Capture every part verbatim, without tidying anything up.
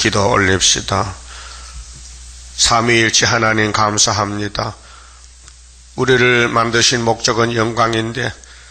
기도 올립시다. 삼위일체 하나님 감사합니다. 우리를 만드신 목적은 영광인데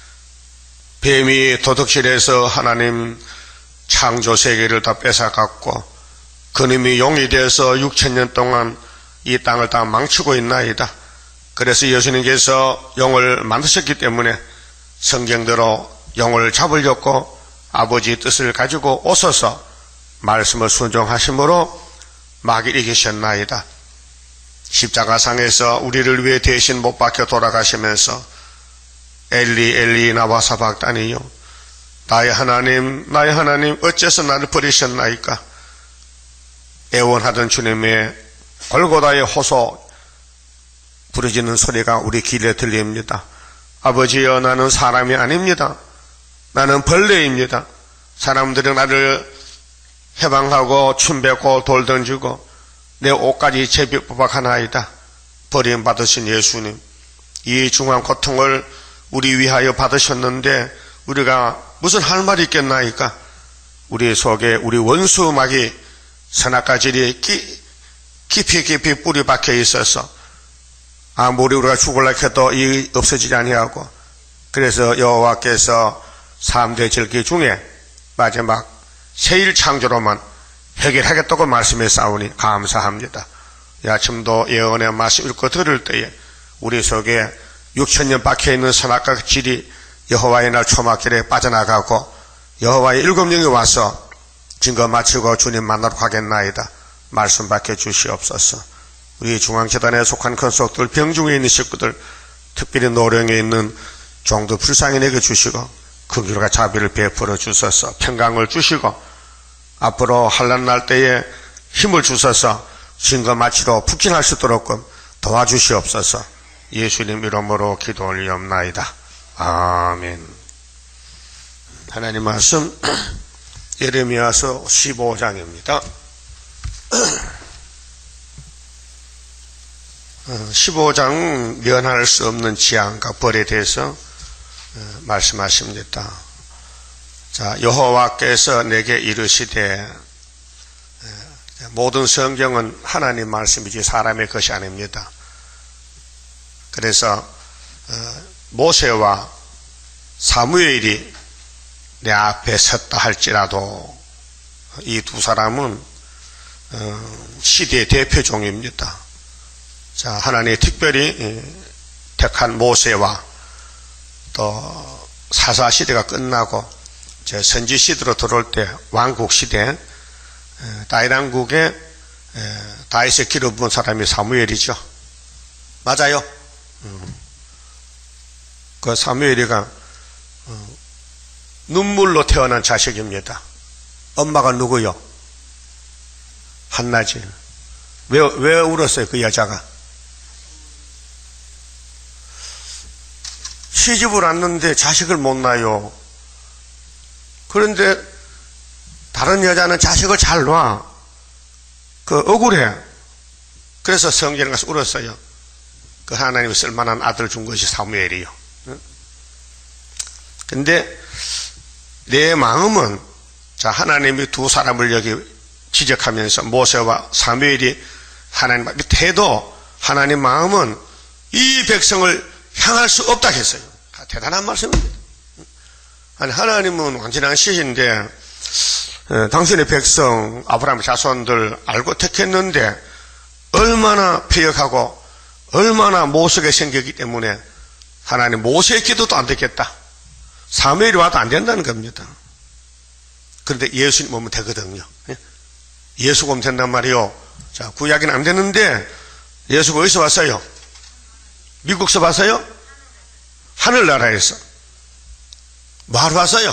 뱀이 도둑질해서 하나님 창조 세계를 다 뺏어갔고 그놈이 용이 되어서 육천 년 동안 이 땅을 다 망치고 있나이다. 그래서 예수님께서 용을 만드셨기 때문에 성경대로 용을 잡으려고 아버지의 뜻을 가지고 오셔서 말씀을 순종하심으로 마귀를 이기셨나이다. 십자가상에서 우리를 위해 대신 못 박혀 돌아가시면서 엘리 엘리 나와 사박다니요 나의 하나님 나의 하나님 어째서 나를 버리셨나이까. 애원하던 주님의 골고다의 호소 부르짖는 소리가 우리 귀에 들립니다. 아버지여, 나는 사람이 아닙니다. 나는 벌레입니다. 사람들은 나를 해방하고 춤뱉고 돌 던지고 내 옷까지 제비뽑아가나이다. 버림받으신 예수님, 이 중한 고통을 우리 위하여 받으셨는데 우리가 무슨 할 말이 있겠나이까. 우리 속에 우리 원수 마귀 선악과질이 깊이 깊이 뿌리 박혀 있어서 아무리 우리가 죽으려 해도 이 없어지지 아니하고, 그래서 여호와께서 삼 대 절기 중에 마지막 세일 창조로만 해결하겠다고 말씀해 싸우니 감사합니다. 이 아침도 예언의 말씀 읽고 들을 때에 우리 속에 육천 년 박혀있는 선악과 질이 여호와의 날 초막절에 빠져나가고 여호와의 일곱 영이 와서 증거 마치고 주님 만나러 가겠나이다. 말씀 밝혀 주시옵소서. 우리 중앙재단에 속한 큰속들, 병중에 있는 식구들, 특별히 노령에 있는 종도 불쌍히 내게 주시고 긍휼과 자비를 베풀어 주셔서 평강을 주시고 앞으로 환난 날 때에 힘을 주셔서 증거 마치러 북진할 수 있도록 도와주시옵소서. 예수님 이름으로 기도 올리옵나이다. 아멘. 하나님 말씀 예레미야서 십오 장입니다. 십오 장 면할 수 없는 지향과 벌에 대해서 말씀하십니다. 자, 여호와께서 내게 이르시되, 모든 성경은 하나님 말씀이지 사람의 것이 아닙니다. 그래서 모세와 사무엘이 내 앞에 섰다 할지라도 이 두 사람은 시대의 대표종입니다. 자, 하나님이 특별히 택한 모세와 또 사사시대가 끝나고 제 선지시대로 들어올 때 왕국시대 다윗왕국에 다윗의 기름 부은 사람이 사무엘이죠. 맞아요. 그 사무엘이가 눈물로 태어난 자식입니다. 엄마가 누구요? 한나지. 왜, 왜 울었어요, 그 여자가? 시집을 왔는데 자식을 못 낳아요. 그런데 다른 여자는 자식을 잘 놔. 그 억울해. 그래서 성전에 가서 울었어요. 그 하나님이 쓸만한 아들 준 것이 사무엘이요. 근데 내 마음은, 자, 하나님이 두 사람을 여기 지적하면서 모세와 사무엘이 하나님 앞에 태도, 하나님 마음은 이 백성을 향할 수 없다 했어요. 대단한 말씀입니다. 아니, 하나님은 완전한 시신데 당신의 백성 아브라함 자손들 알고 택했는데 얼마나 폐역하고 얼마나 모색에 생겼기 때문에 하나님 모세의 기도도 안 되겠다. 사무엘이 와도 안 된다는 겁니다. 그런데 예수님 오면 되거든요. 예수가 오면 된단 말이요. 자, 구약은 안 되는데 예수가 어디서 왔어요? 미국서 왔어요? 하늘나라에서. 뭐하러 왔어요?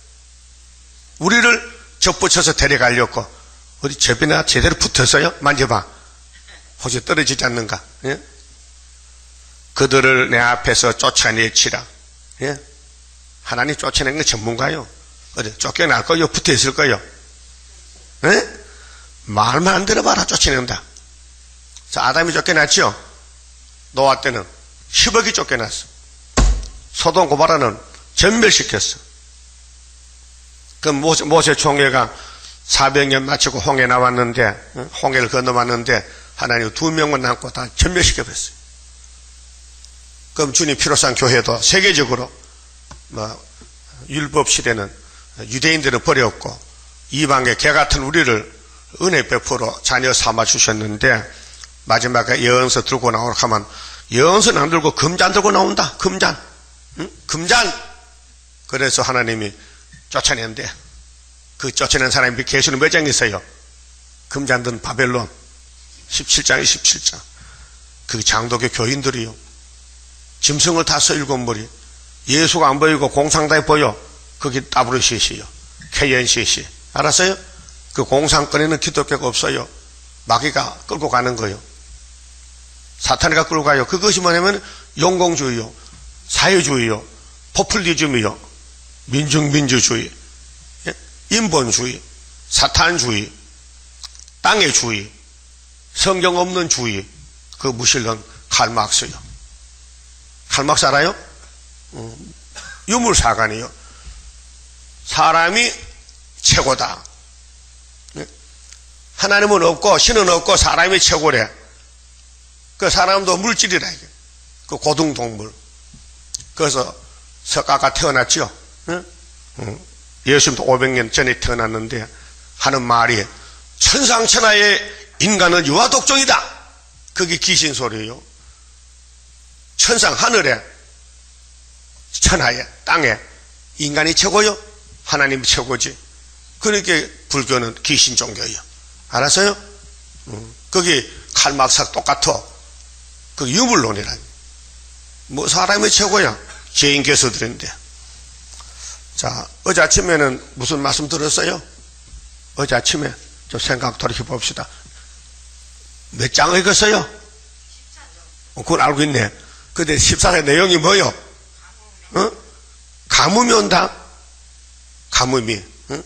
우리를 접붙여서 데려가려고. 어디 접이나 제대로 붙었어요? 만져봐. 혹시 떨어지지 않는가? 예? 그들을 내 앞에서 쫓아내치라. 예? 하나님 쫓아내는 게 전문가요. 어디 쫓겨날 거요? 붙어 있을 거요? 예? 말만 안 들어봐라. 쫓아낸다. 자, 아담이 쫓겨났죠? 노아 때는 십억이 쫓겨났어. 소돔 고모라는 전멸시켰어. 그 모세, 모세 총회가 사백 년 마치고 홍해 나왔는데, 홍해를 건너왔는데 하나님 두 명만 남고 다 전멸시켜버렸어요. 그럼 주님 피로산 교회도 세계적으로 뭐 율법 시대는 유대인들은 버렸고 이방의 개 같은 우리를 은혜 베풀어 자녀 삼아 주셨는데 마지막에 예언서 들고 나오라 하면 예언서는 안 들고 금잔 들고 나온다. 금잔. 응? 금잔. 그래서 하나님이 쫓아낸대. 그 쫓아낸 사람이 계시는 몇 장 있어요? 금잔 든 바벨론 십칠 장 이십칠 장. 그 장독의 교인들이요. 짐승을 타서 일곱 머리. 예수가 안 보이고 공상당이 보여. 그게 따브르시시요. 케이엔시시. 알았어요? 그 공상권에는 기독교가 없어요. 마귀가 끌고 가는 거예요. 사탄이가 끌고 가요. 그것이 뭐냐면 용공주의요. 사회주의요. 포퓰리즘이요. 민중민주주의. 인본주의. 사탄주의. 땅의 주의. 성경 없는 주의. 그 무신론 칼막스요. 칼막스 알아요? 음, 유물사관이요. 사람이 최고다. 하나님은 없고 신은 없고 사람이 최고래. 그 사람도 물질이라 이게. 그 고등동물. 그래서 석가가 태어났죠. 응? 응. 예수님도 오백 년 전에 태어났는데 하는 말이 천상천하의 인간은 유아독종이다. 그게 귀신 소리예요. 천상 하늘에 천하에 땅에 인간이 최고요. 하나님이 최고지. 그러니까 불교는 귀신 종교예요. 알았어요? 음, 거기 칼막사 똑같아. 그 유물론이라. 뭐 사람이 최고야. 죄인 교수들인데. 자, 어제 아침에는 무슨 말씀 들었어요? 어제 아침에 좀 생각 돌이켜 봅시다. 몇 장 읽었어요? 어, 그걸 알고 있네. 근데 십사 장 내용이 뭐요? 어? 가뭄이 온다. 가뭄이. 어?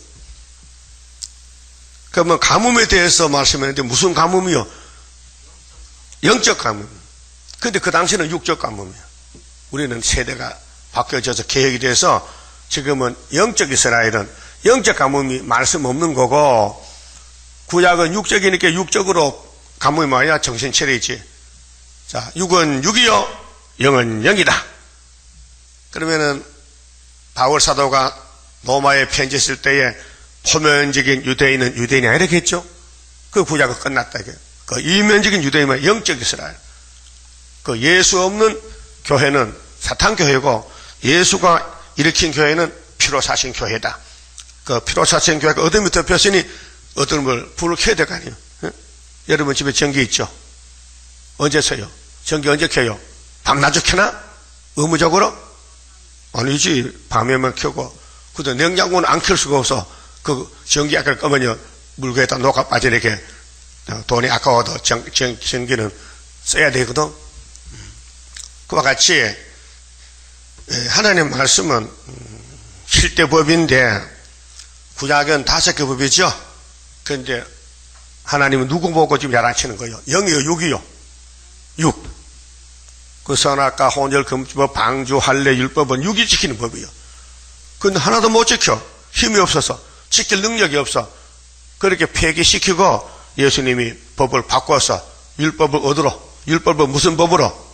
그러면 가뭄에 대해서 말씀했는데 무슨 가뭄이요? 영적 가뭄. 근데 그 당시는 육적 가뭄이야. 우리는 세대가 바뀌어져서 개혁이 돼서 지금은 영적 이스라엘은 영적 가뭄이 말씀 없는 거고 구약은 육적이니까 육적으로 가뭄이 뭐야? 정신 차리지. 자, 육은 육이요, 영은 영이다. 그러면은 바울 사도가 로마에 편지 쓸 때에 포면적인 유대인은 유대인이 아니겠죠? 그 구약은 끝났다. 이게. 그 이면적인 유대인은 영적 이스라엘. 그 예수 없는 교회는 사탄 교회고 예수가 일으킨 교회는 피로 사신 교회다. 그 피로 사신 교회가 어둠이 덮였으니 어둠을 불을 켜야 될 거 아니에요. 예? 여러분 집에 전기 있죠? 언제 써요? 전기 언제 켜요? 밤낮에 켜나? 의무적으로? 아니지. 밤에만 켜고. 그래도 냉장고는 안 켤 수가 없어. 그 전기 아까 끄면요. 물고에다 녹아 빠져 이렇게 돈이 아까워도 전, 전, 전기는 써야 되거든. 그와 같이 하나님 말씀은 칠 대 법인데 구약은 다섯 개 법이죠. 그런데 하나님은 누구 보고 지금 야단치는 거예요? 영이요, 육이요? 육. 그 선악과 혼절, 금주법, 방주, 할례, 율법은 육이 지키는 법이에요. 근데 하나도 못 지켜. 힘이 없어서. 지킬 능력이 없어. 그렇게 폐기시키고 예수님이 법을 바꿔서 율법을 얻으러. 율법은 무슨 법으로?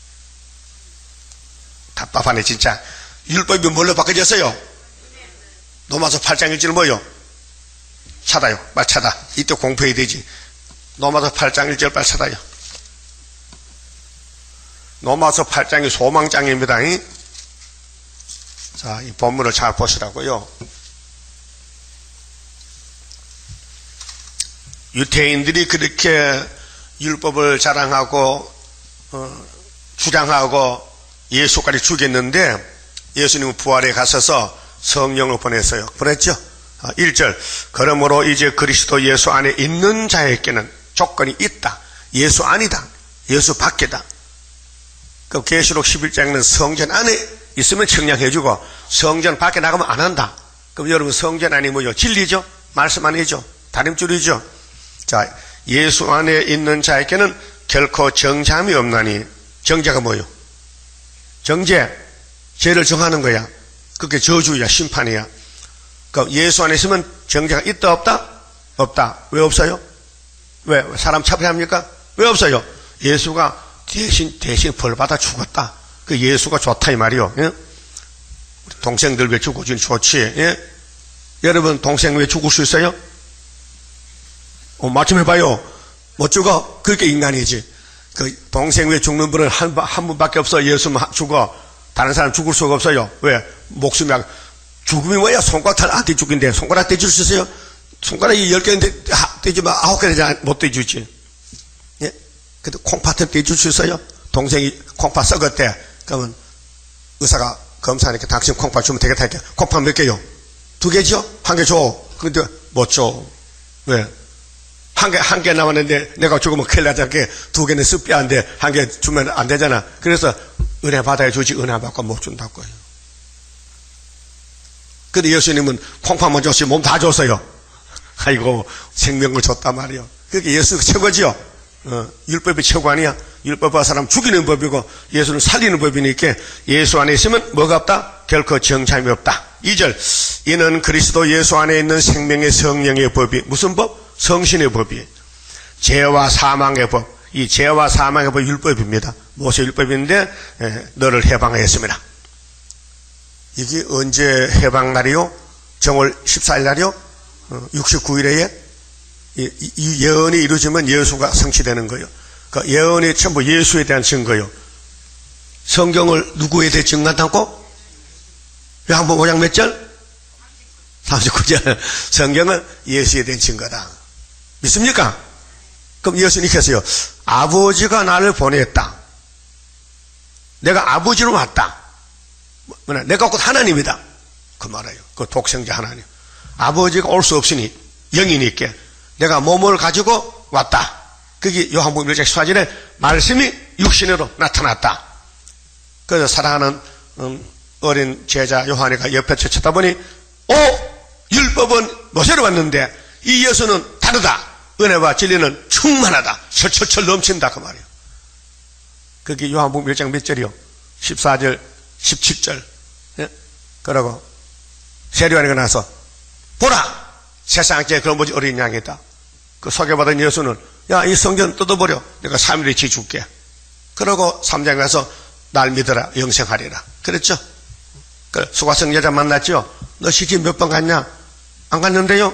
답답하네 진짜. 율법이 뭘로 바꿔졌어요? 로마서 팔 장 일 절 뭐요? 찾아요. 빨리 찾아. 이때 공부해야 되지. 로마서 팔 장 일 절 빨리 찾아요. 로마서 팔 장이 소망장입니다. 이? 자, 이 본문을 잘 보시라고요. 유태인들이 그렇게 율법을 자랑하고 어, 주장하고 예수까지 죽였는데 예수님은 부활에 가셔서 성령을 보냈어요. 보냈죠? 일 절. 그러므로 이제 그리스도 예수 안에 있는 자에게는 조건이 있다. 예수 아니다. 예수 밖이다. 그 계시록 십일 장에는 성전 안에 있으면 청량해주고 성전 밖에 나가면 안 한다. 그럼 여러분 성전 안이 뭐죠? 진리죠? 말씀 아니죠? 다림줄이죠? 자, 예수 안에 있는 자에게는 결코 정죄함이 없나니. 정죄가 뭐요? 정죄. 죄를 정하는 거야. 그게 저주야, 심판이야. 그러니까 예수 안에 있으면 정죄가 있다 없다? 없다. 왜 없어요? 왜? 사람 차별합니까? 왜 없어요? 예수가 대신, 대신 벌받아 죽었다. 그 예수가 좋다, 이 말이요. 예? 동생들 왜 죽어주니 좋지? 예? 여러분, 동생 왜 죽을 수 있어요? 어, 맞춤해봐요. 못 죽어? 그게 인간이지. 그, 동생 왜 죽는 분은 한, 한 분밖에 없어. 예수만 죽어. 다른 사람 죽을 수가 없어요. 왜? 목숨이, 죽음이 뭐야? 손가락 탈한테 죽인데, 손가락 떼줄 수 있어요? 손가락이 열 개인데, 떼주면 아홉 개는 못 떼주지. 예? 근데 콩팥을 떼줄 수 있어요? 동생이 콩팥 썩었대. 그러면 의사가 검사하니까 당신 콩팥 주면 되겠다. 이렇게. 콩팥 몇 개요? 두 개죠? 한 개 줘. 근데 못 줘. 왜? 한 개, 한 개 남았는데 내가 죽으면 큰일 나잖아. 두 개는 쓱 빼는데 한 개 주면 안 되잖아. 그래서 은혜 받아야 주지, 은혜 받고 못 준다고요. 근데 예수님은 콩팥만 줬어요. 몸 다 줬어요. 아이고, 생명을 줬단 말이요. 그게 예수가 최고지요. 어, 율법이 최고 아니야? 율법은 사람 죽이는 법이고 예수는 살리는 법이니까 예수 안에 있으면 뭐가 없다? 결코 정참이 없다. 이 절, 이는 그리스도 예수 안에 있는 생명의 성령의 법이 무슨 법? 성신의 법이에요. 죄와 사망의 법. 이 죄와 사망의 법 율법입니다. 모세 율법인데 에, 너를 해방하였습니다. 이게 언제 해방날이요? 정월 십사일 날이요? 어, 육십구 일에 이, 이 예언이 이루어지면 예수가 성취되는 거예요. 그 예언이 전부 예수에 대한 증거예요. 성경을 누구에 대해 증거한다고? 요한복음 오 장 몇 절? 삼십구 절. 성경은 예수에 대한 증거다. 믿습니까? 그럼 예수님 께서요, 아버지가 나를 보냈다. 내가 아버지로 왔다. 뭐냐, 내가 곧 하나님이다. 그 말이에요. 그 독생자 하나님. 아버지가 올 수 없으니 영이니까 내가 몸을 가지고 왔다. 그게 요한복음 일 장 십사 절에 말씀이 육신으로 나타났다. 그래서 사랑하는 음, 어린 제자 요한이가 옆에 쳐다보니 오! 율법은 모세로 왔는데 이 예수는 다르다. 은혜와 진리는 충만하다. 철철철 넘친다. 그 말이에요. 그게 요한복음 일 장 몇 절이요? 십사 절, 십칠 절. 예? 그러고 세례요한이가 나서 보라! 세상에 그런 뭐지 어린 양이다. 그 소개받은 예수는 야, 이 성경 뜯어버려. 내가 삼 일에 지줄게. 그러고 삼 장에 가서 날 믿어라. 영생하리라. 그랬죠? 그 수가성 여자 만났죠? 너 시집 몇 번 갔냐? 안 갔는데요?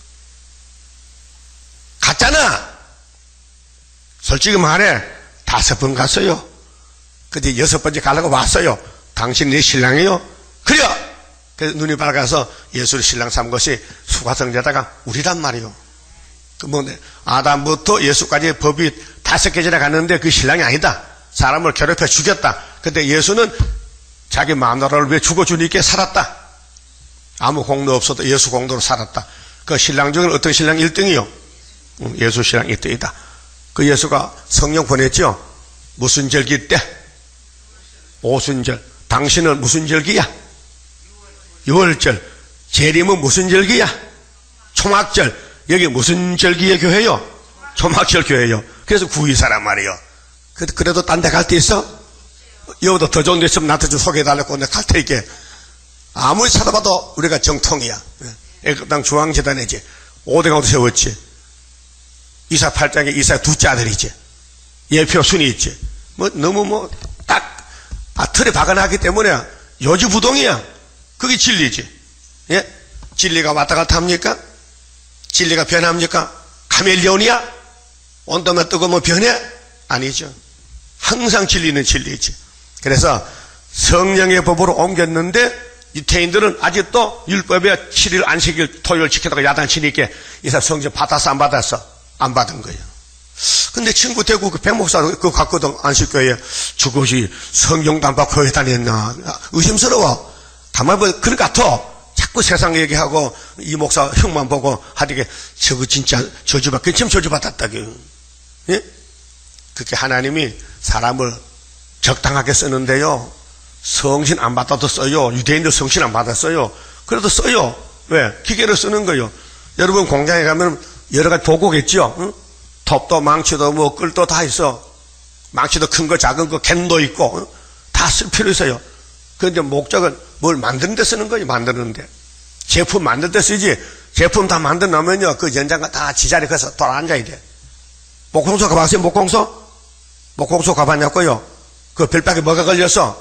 갔잖아! 솔직히 말해. 다섯 번 갔어요. 근데 여섯 번째 가려고 왔어요. 당신 네 신랑이요? 그래요! 그래서 눈이 밝아서 예수를 신랑 삼은 것이 수가성 여자가 우리란 말이요. 그 뭐, 아담부터 예수까지 법이 다섯 개 전에 갔는데 그 신랑이 아니다. 사람을 괴롭혀 죽였다. 근데 예수는 자기 마누라를 위해 죽어주니까 살았다. 아무 공로 없어도 예수 공로로 살았다. 그 신랑 중에 어떤 신랑 일 등이요? 예수 신랑 일 등이다. 그 예수가 성령 보냈죠? 무슨 절기 때? 오순절. 당신은 무슨 절기야? 유월절. 재림은 무슨 절기야? 초막절. 여기 무슨 절기의 교회요? 초막절 교회요. 그래서 구이사란 말이에요. 그래도 딴 데 갈 데 있어? 여기도 더 좋은 데 있으면 나한테 좀 소개해달라고 내가 갈 테니까. 아무리 찾아봐도 우리가 정통이야. 애굽 땅 중앙재단이지. 오대강도 세웠지. 이사 팔 장에 이사 두째 아들이지. 예표 순이 있지. 뭐 너무 뭐 딱 아, 틀에 박아놨기 때문에 요지부동이야. 그게 진리지. 예? 진리가 왔다 갔다 합니까? 진리가 변합니까? 카멜레온이야? 온도만 뜨거우면 변해? 아니죠. 항상 진리는 진리지. 그래서 성령의 법으로 옮겼는데 유태인들은 아직도 율법에 칠 일 안식일 토요일 지키다가 야단치니까 이사 성전 받았어 안 받았어? 안 받은 거예요. 근데 친구 대구 그 백목사 그거 갔거든. 안식교회에. 저것이 성경도 안 받고 교회 다녔나 의심스러워. 가만히 보면 그런 것 같아. 자꾸 세상 얘기하고 이 목사 흉만 보고 하되게 저거 진짜 저주받 그쯤 저주받았다고요. 예? 그렇게 하나님이 사람을 적당하게 쓰는데요. 성신 안 받아도 써요. 유대인들 성신 안 받았어요. 그래도 써요. 왜? 기계를 쓰는 거예요. 여러분 공장에 가면 여러 가지 도구겠죠. 응? 톱도 망치도 뭐 끌도 다 있어. 망치도 큰 거 작은 거 캔도 있고 응? 다 쓸 필요 있어요. 그런데 목적은 뭘 만드는 데 쓰는 거지. 만드는 데. 제품 만드는 데 쓰지 제품 다 만들어 놓으면요, 그 연장가 다 지자리 가서 돌아앉아야 돼. 목공소 가봤어요? 목공소? 목공소 가봤냐고요? 그 별박에 뭐가 걸렸어?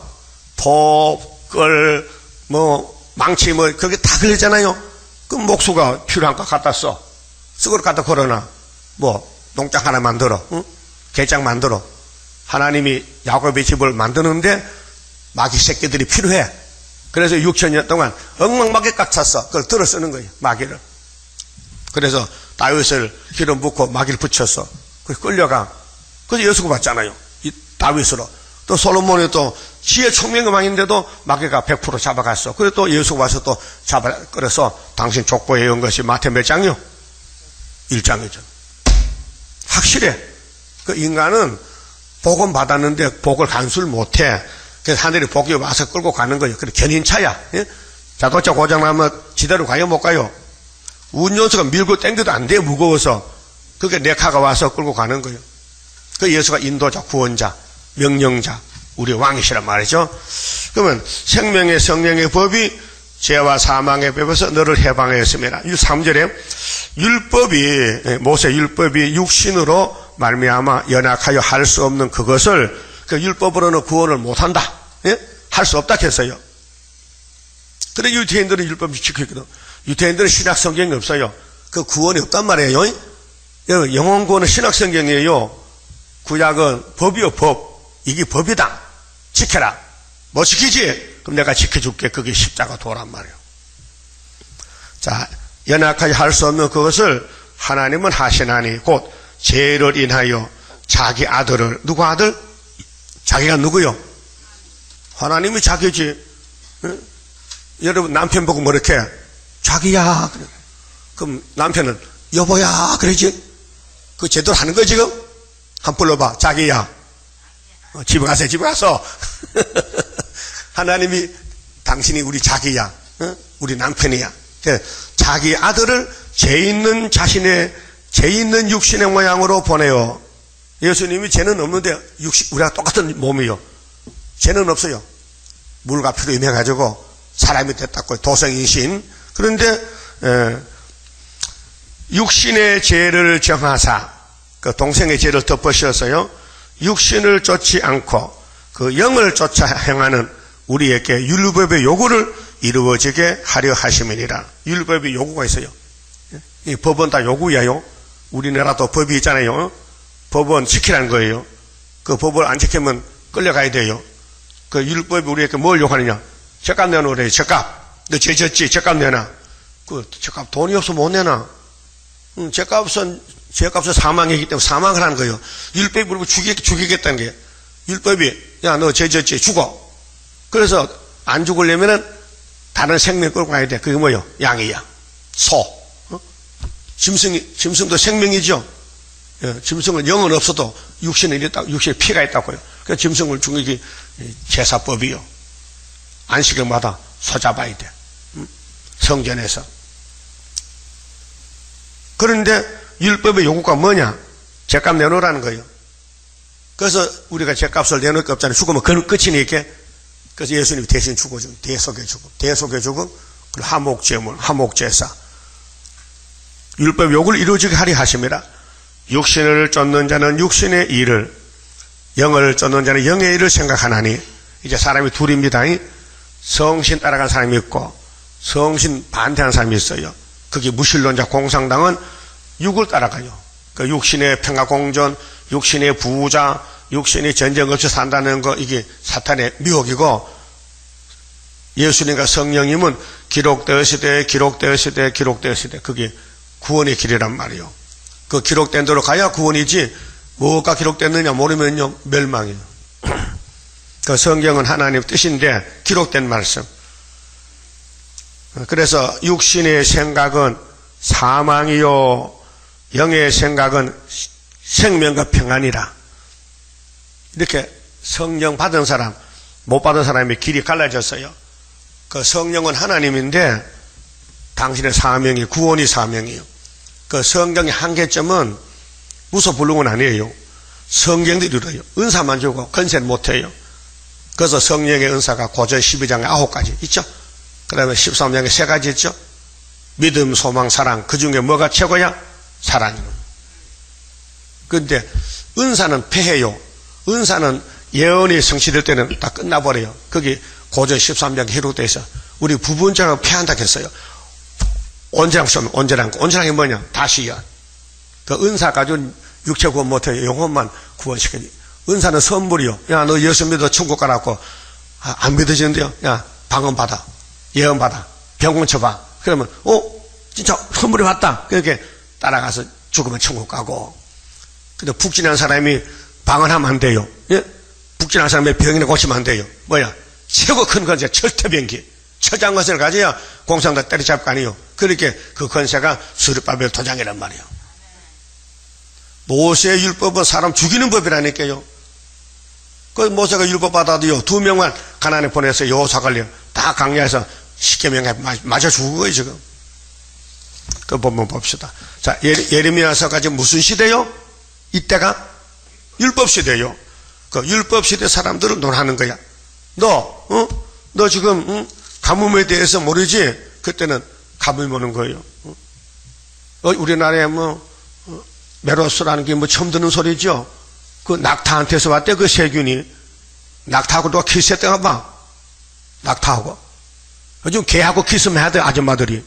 독을, 뭐, 망치, 뭐, 그게 다 걸렸잖아요? 그럼 목수가 필요한 거 갖다 써. 쓰고 갖다 걸어놔. 뭐, 농장 하나 만들어. 응? 개장 만들어. 하나님이 야곱의 집을 만드는데 마귀 새끼들이 필요해. 그래서 육천 년 동안 엉망마귀 꽉 찼어. 그걸 들어 쓰는 거예요, 마귀를. 그래서 다윗을 기름 붓고 마귀를 붙였어. 그래서 끌려가. 그래서 여수고 받잖아요, 이 다윗으로. 또 솔로몬이 또 지혜 총명금왕인데도 마귀가 백 퍼센트 잡아갔어. 그래서 또 여수고 와서 또 잡아, 그래서 당신 족보에 온 것이 마태 몇 장이요? 일 장이죠. 확실해. 그 인간은 복은 받았는데 복을 간수를 못해. 그래서 하늘이 복이 와서 끌고 가는 거예요. 그래, 견인차야. 예? 자동차 고장나면 지대로 가요, 못 가요? 운전수가 밀고 땡겨도 안 돼, 무거워서. 그게 내 카가 와서 끌고 가는 거예요. 그 예수가 인도자, 구원자, 명령자, 우리 왕이시란 말이죠. 그러면 생명의 성령의 법이 죄와 사망의 법에서 너를 해방하였습니다. 이 삼 절에 율법이, 모세 율법이 육신으로 말미암아 연약하여 할 수 없는 그것을 그 율법으로는 구원을 못한다. 예? 할 수 없다 했어요. 그래, 유태인들은 율법을 지켰거든. 유태인들은 신약 성경이 없어요. 그 구원이 없단 말이에요. 영원 구원은 신약 성경이에요. 구약은 법이요, 법. 이게 법이다. 지켜라. 뭐 지키지? 그럼 내가 지켜줄게. 그게 십자가 도란 말이에요. 자, 연약하게 할 수 없는 그것을 하나님은 하시나니 곧 죄를 인하여 자기 아들을, 누구 아들? 자기가 누구요? 하나님이 자기지. 응? 여러분 남편 보고 뭐 이렇게 자기야. 그럼 남편은 여보야 그러지? 그 제대로 하는 거야 지금? 한번 불러봐. 자기야. 어, 집에 가서 집에 가서. 하나님이 당신이 우리 자기야. 어? 우리 남편이야. 자기 아들을 죄 있는 자신의 죄 있는 육신의 모양으로 보내요. 예수님이 죄는 없는데 육신, 우리가 똑같은 몸이요. 죄는 없어요. 물과 피로 임해가지고 사람이 됐다고 도성인신. 그런데 에, 육신의 죄를 정하사 그 동생의 죄를 덮으셨어요. 육신을 쫓지 않고 그 영을 쫓아 행하는 우리에게 율법의 요구를 이루어지게 하려 하심이니라. 율법의 요구가 있어요. 이 법은 다 요구예요. 우리나라도 법이 있잖아요. 법은 지키라는 거예요. 그 법을 안 지키면 끌려가야 돼요. 그 율법이 우리에게 뭘 요구하느냐? 죗값 내놓으래. 죗값. 너 죄 졌지? 죗값 내놔. 그 죗값 돈이 없어 못 내놔. 응, 죗값은 죄값은 사망이기 때문에 사망을 하는 거예요. 율법이 우리를 죽이, 죽이겠다는 게. 율법이 야 너 죄 졌지? 죽어. 그래서 안 죽으려면은 다른 생명 끌고 가야 돼. 그게 뭐예요? 양이야. 소. 어? 짐승이, 짐승도 생명이죠. 예, 짐승은 영은 없어도 육신에 있다, 육신에 피가 있다고요. 그래서 짐승을 죽이기 제사법이요. 안식일마다 소 잡아야 돼. 음? 성전에서. 그런데 율법의 요구가 뭐냐? 죗값 내놓으라는 거예요. 그래서 우리가 죗값을 내놓을 게 없잖아요. 죽으면 그 끝이니까. 그래서 예수님이 대신 죽어주고, 대속의 죽음, 대속의 죽음, 그리고 화목제물, 화목제사. 율법 요구를 이루어지게 하리 하심이라. 육신을 쫓는 자는 육신의 일을, 영을 쫓는 자는 영의 일을 생각하나니. 이제 사람이 둘입니다. 성신 따라간 사람이 있고 성신 반대하는 사람이 있어요. 그게 무신론자 공산당은 육을 따라가요. 그 육신의 평화공존, 육신의 부자, 육신의 전쟁 없이 산다는 거, 이게 사탄의 미혹이고, 예수님과 성령님은 기록되었으되 기록되었으되 기록되었으되 그게 구원의 길이란 말이에요. 그 기록된 대로 가야 구원이지 뭐가 기록됐느냐 모르면요 멸망이에요. 그 성경은 하나님 뜻인데 기록된 말씀. 그래서 육신의 생각은 사망이요 영의 생각은 생명과 평안이라. 이렇게 성령 받은 사람, 못 받은 사람의 길이 갈라졌어요. 그 성령은 하나님인데 당신의 사명이 구원이 사명이에요. 그 성경의 한계점은 무소 불능은 아니에요. 성경도 이루어요. 은사만 주고 건세는 못해요. 그래서 성령의 은사가 고전 십이 장에 아홉 가지 있죠. 그 다음에 십삼 장에 세 가지 있죠. 믿음, 소망, 사랑, 그 중에 뭐가 최고야? 사랑이요. 그런데 은사는 패해요. 은사는 예언이 성취될 때는 다 끝나버려요. 거기 고전 십삼 장 기록돼서 우리 부분장은 패한다 했어요. 온전한 시험, 온전한 거. 온전한 게 뭐냐? 다시 예언. 그 은사 가지고 육체 구원 못해요. 영혼만 구원시켜요. 은사는 선물이요. 야, 너 예수 믿어 천국 가라고. 아, 안 믿어지는데요. 야, 방언 받아. 예언 받아. 병원 쳐봐. 그러면, 어? 진짜 선물이 왔다. 그렇게 따라가서 죽으면 천국 가고. 근데 북진한 사람이 방언하면 안 돼요. 예? 북진한 사람의 병이나 고치면 안 돼요. 뭐야? 최고 큰 건세, 철퇴병기. 처장 것을 가져야 공상도 때려잡고 아니요. 그렇게 그 건세가 수르바벨 도장이란 말이에요. 모세의 율법은 사람 죽이는 법이라니까요. 그 모세가 율법 받아도요, 두 명만 가나안에 보내서 여호사갈려 다 강야에서 십계명에 맞아 죽은 거예요, 지금. 그 본문 봅시다. 자, 예레미야서까지 무슨 시대요? 이때가 율법 시대요. 그 율법 시대 사람들은 논하는 거야. 너, 어? 너 지금, 응? 가뭄에 대해서 모르지? 그때는 가뭄이 오는 거예요. 어? 우리나라에 뭐, 어? 메로스라는 게 뭐 처음 듣는 소리죠? 그 낙타한테서 왔대, 그 세균이. 낙타하고 누가 키스했다가 봐. 낙타하고. 요즘 개하고 키스만 해야 돼, 아줌마들이.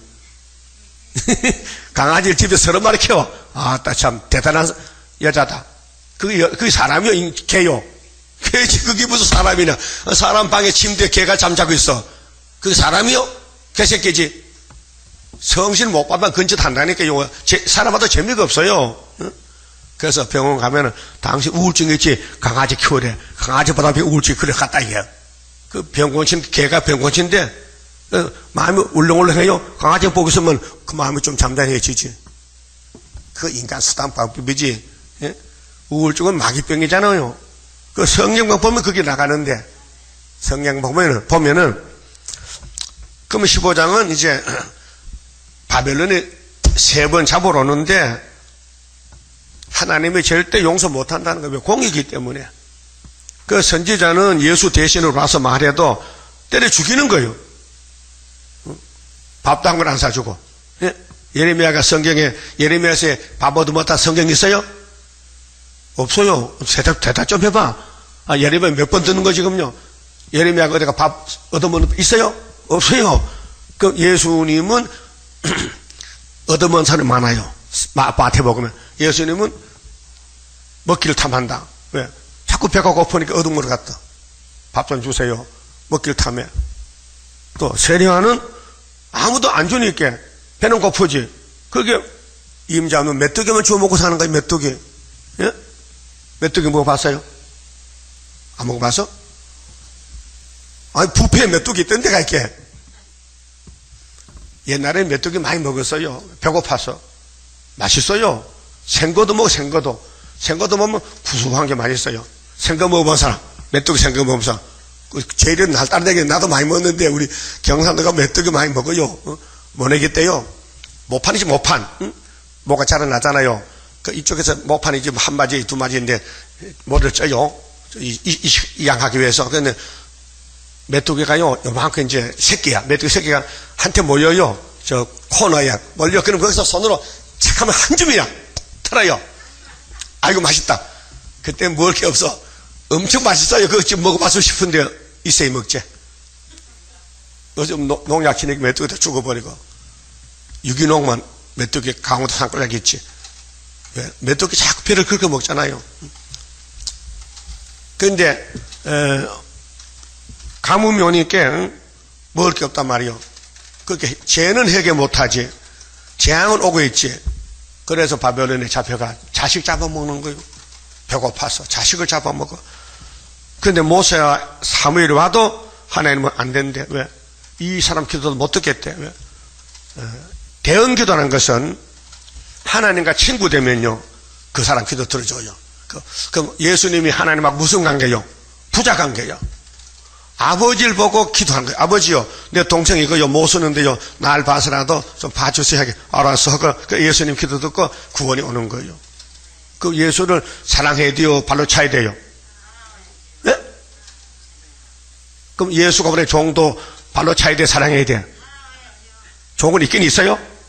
강아지를 집에 서너 마리 키워. 아, 참, 대단한 여자다. 그게, 그게 사람이요, 개요. 개지, 그게 무슨 사람이냐. 사람 방에 침대에 개가 잠자고 있어. 그게 사람이요? 개새끼지. 성실 못 받으면 근짓 한다니까요. 사람마다 재미가 없어요. 응? 그래서 병원 가면은, 당신 우울증 있지? 강아지 키우래. 강아지보다 우울증 그래 갔다 이게. 그 병원친, 개가 병원친데, 어, 마음이 울렁울렁해요. 강아지 보고 있으면 그 마음이 좀 잠잠해지지. 그 인간 수단법이지. 예? 우울증은 마귀병이잖아요. 그 성경만 보면 그게 나가는데, 성경 보면은, 보면은, 그러면 십오 장은 이제, 바벨론이 세 번 잡으러 오는데, 하나님이 절대 용서 못 한다는 거예요. 공이기 때문에. 그 선지자는 예수 대신으로 와서 말해도 때려 죽이는 거예요. 밥도 한 건 안 사주고. 예? 예레미야가 성경에, 예레미야에서 밥 얻어먹다 성경 있어요? 없어요. 대답, 대답 좀 해봐. 아, 예레미야 몇 번 듣는 거 지금요? 예레미야가 어디가 밥 얻어먹는 거 있어요? 없어요. 그 예수님은 얻어먹은 사람이 많아요. 마태 복음에. 예수님은 먹기를 탐한다. 왜? 자꾸 배가 고프니까 얻어먹으러 갔다. 밥 좀 주세요. 먹기를 탐해. 또 세례와는 아무도 안 주니까 배는 고프지. 그게 임자는 메뚜기만 주워 먹고 사는 거야, 메뚜기. 예? 메뚜기 먹어봤어요? 안 먹어봤어? 아니, 뷔페에 메뚜기 있던 데가 있게. 옛날에 메뚜기 많이 먹었어요. 배고파서. 맛있어요. 생거도 먹어, 생거도. 생거도 먹으면 구수한 게 맛있어요. 생거 먹어본 사람. 메뚜기 생거 먹어본 사람. 제일은 날 따르게 나도 많이 먹는데 우리 경상도가 메뚜기 많이 먹어요. 어? 모내기 때요. 모판이지 모판. 응? 모가 자라나잖아요. 그 이쪽에서 모판이지 한 마디 두 마디인데 모를 쪄요. 이, 이, 이, 이 양하기 위해서. 근데 메뚜기가요 요만큼 이제 새끼야. 메뚜기 새끼가 한테 모여요. 저 코너에 몰려. 그럼 거기서 손으로 착 하면 한 줌이야. 털어요. 아이고 맛있다. 그때 먹을 게 없어. 엄청 맛있어요. 그거 지금 먹어봤으면 싶은데 이세이 먹지. 요즘 농약 치니까 메뚜기 다 죽어버리고. 유기농만 메뚜기 강원도 산골에 있지. 왜? 메뚜기 자꾸 피를 그렇게 먹잖아요. 그런데 가뭄이 오니까 먹을 게 없단 말이요. 그렇게 죄는 해결 못하지. 재앙은 오고 있지. 그래서 바벨론에 잡혀가 자식 잡아먹는 거예요. 배고파서 자식을 잡아먹어. 그런데 모세와 사무엘이 와도 하나님은 안 된대. 왜? 이 사람 기도도 못 듣겠대. 왜? 대언 기도라는 것은 하나님과 친구 되면요 그 사람 기도 들어줘요. 그, 그럼 예수님이 하나님하고 무슨 관계요? 부자 관계요. 아버지를 보고 기도한 거예요. 아버지요, 내 동생 이거요 못 쓰는데요 날 봐서라도 좀 봐주세요. 하게 알았어. 그 예수님 기도 듣고 구원이 오는 거예요. 그 예수를 사랑해야 돼요? 발로 차야 돼요? 네? 그럼 예수가 그래 종도 발로 차야 돼? 사랑해야 돼? 종은 있긴 있어요?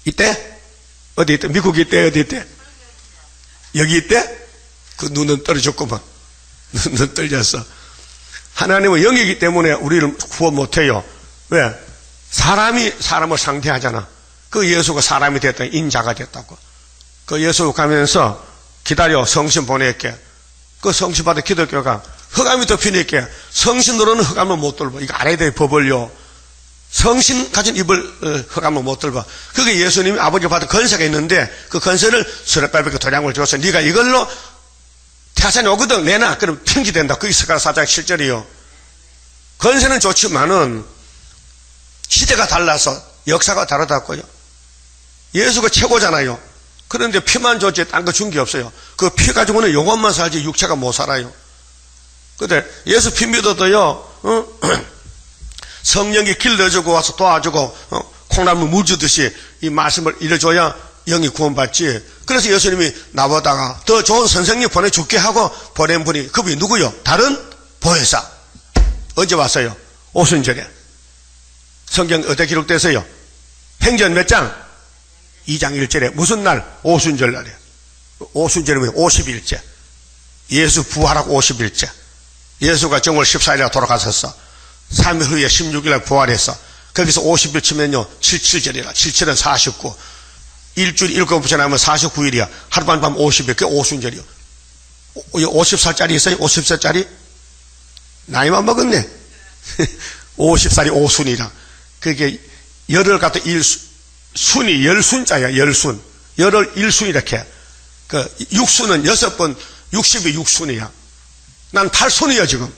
이때? 어디 있대? 미국 있대? 어디 있대? 여기 있대? 그 눈은 떨어졌구만. 눈은 떨렸어. 하나님은 영이기 때문에 우리를 구원 못해요. 왜? 사람이 사람을 상대하잖아. 그 예수가 사람이 됐다. 인자가 됐다고. 그 예수 가면서 기다려. 성신 보낼게. 그 성신 받은 기독교가 흑암이 덮이니까 성신으로는 흑암을 못 돌봐. 이거 알아야 돼. 법을요. 성신 가진 입을 흑암을 못 돌봐. 그게 예수님이 아버지 받은 건세가 있는데 그 건세를 수레바비게 도량을 줘서 네가 이걸로 태산이 오거든 내놔. 그럼 핑기된다. 그게 스가랴 사 장 칠 절이요. 건세는 좋지만은 시대가 달라서 역사가 다르다고요. 예수가 최고잖아요. 그런데 피만 줬지 딴 거 준 게 없어요. 그 피 가지고는 영혼만 살지 육체가 못 살아요. 근데 예수 피 믿어도요, 어? 성령이 길러주고 와서 도와주고, 어? 콩나물 물 주듯이 이 말씀을 일러줘야 영이 구원받지. 그래서 예수님이 나보다가 더 좋은 선생님 보내줄게 하고 보낸 분이 그분이 누구요? 다른 보혜사. 언제 왔어요? 오순절에. 성경 어디에 기록돼서요? 행전 몇 장? 이 장 일 절에 무슨 날? 오순절 날이에요. 오순절이면 오십 일째. 예수 부활하고 오십 일째. 예수가 정월 십사 일에 돌아가셨어. 삼 일 후에 십육 일 날 부활했어. 거기서 오십 일 치면요 칠십칠절이라. 칠십칠은 사십구. 일주일 일곱 부터 나면 사십구 일이야. 하루만 밤 오십 일. 그게 오순절이요. 오십 살짜리 있어요? 오십 살짜리? 나이만 먹었네. 오십 살이 오순이라. 그게 열을 갖다 일, 순이 열순자야. 열순. 열을 일순 이렇게. 그 육순은 여섯 번 육십이 육순이야. 난 팔순이야 지금.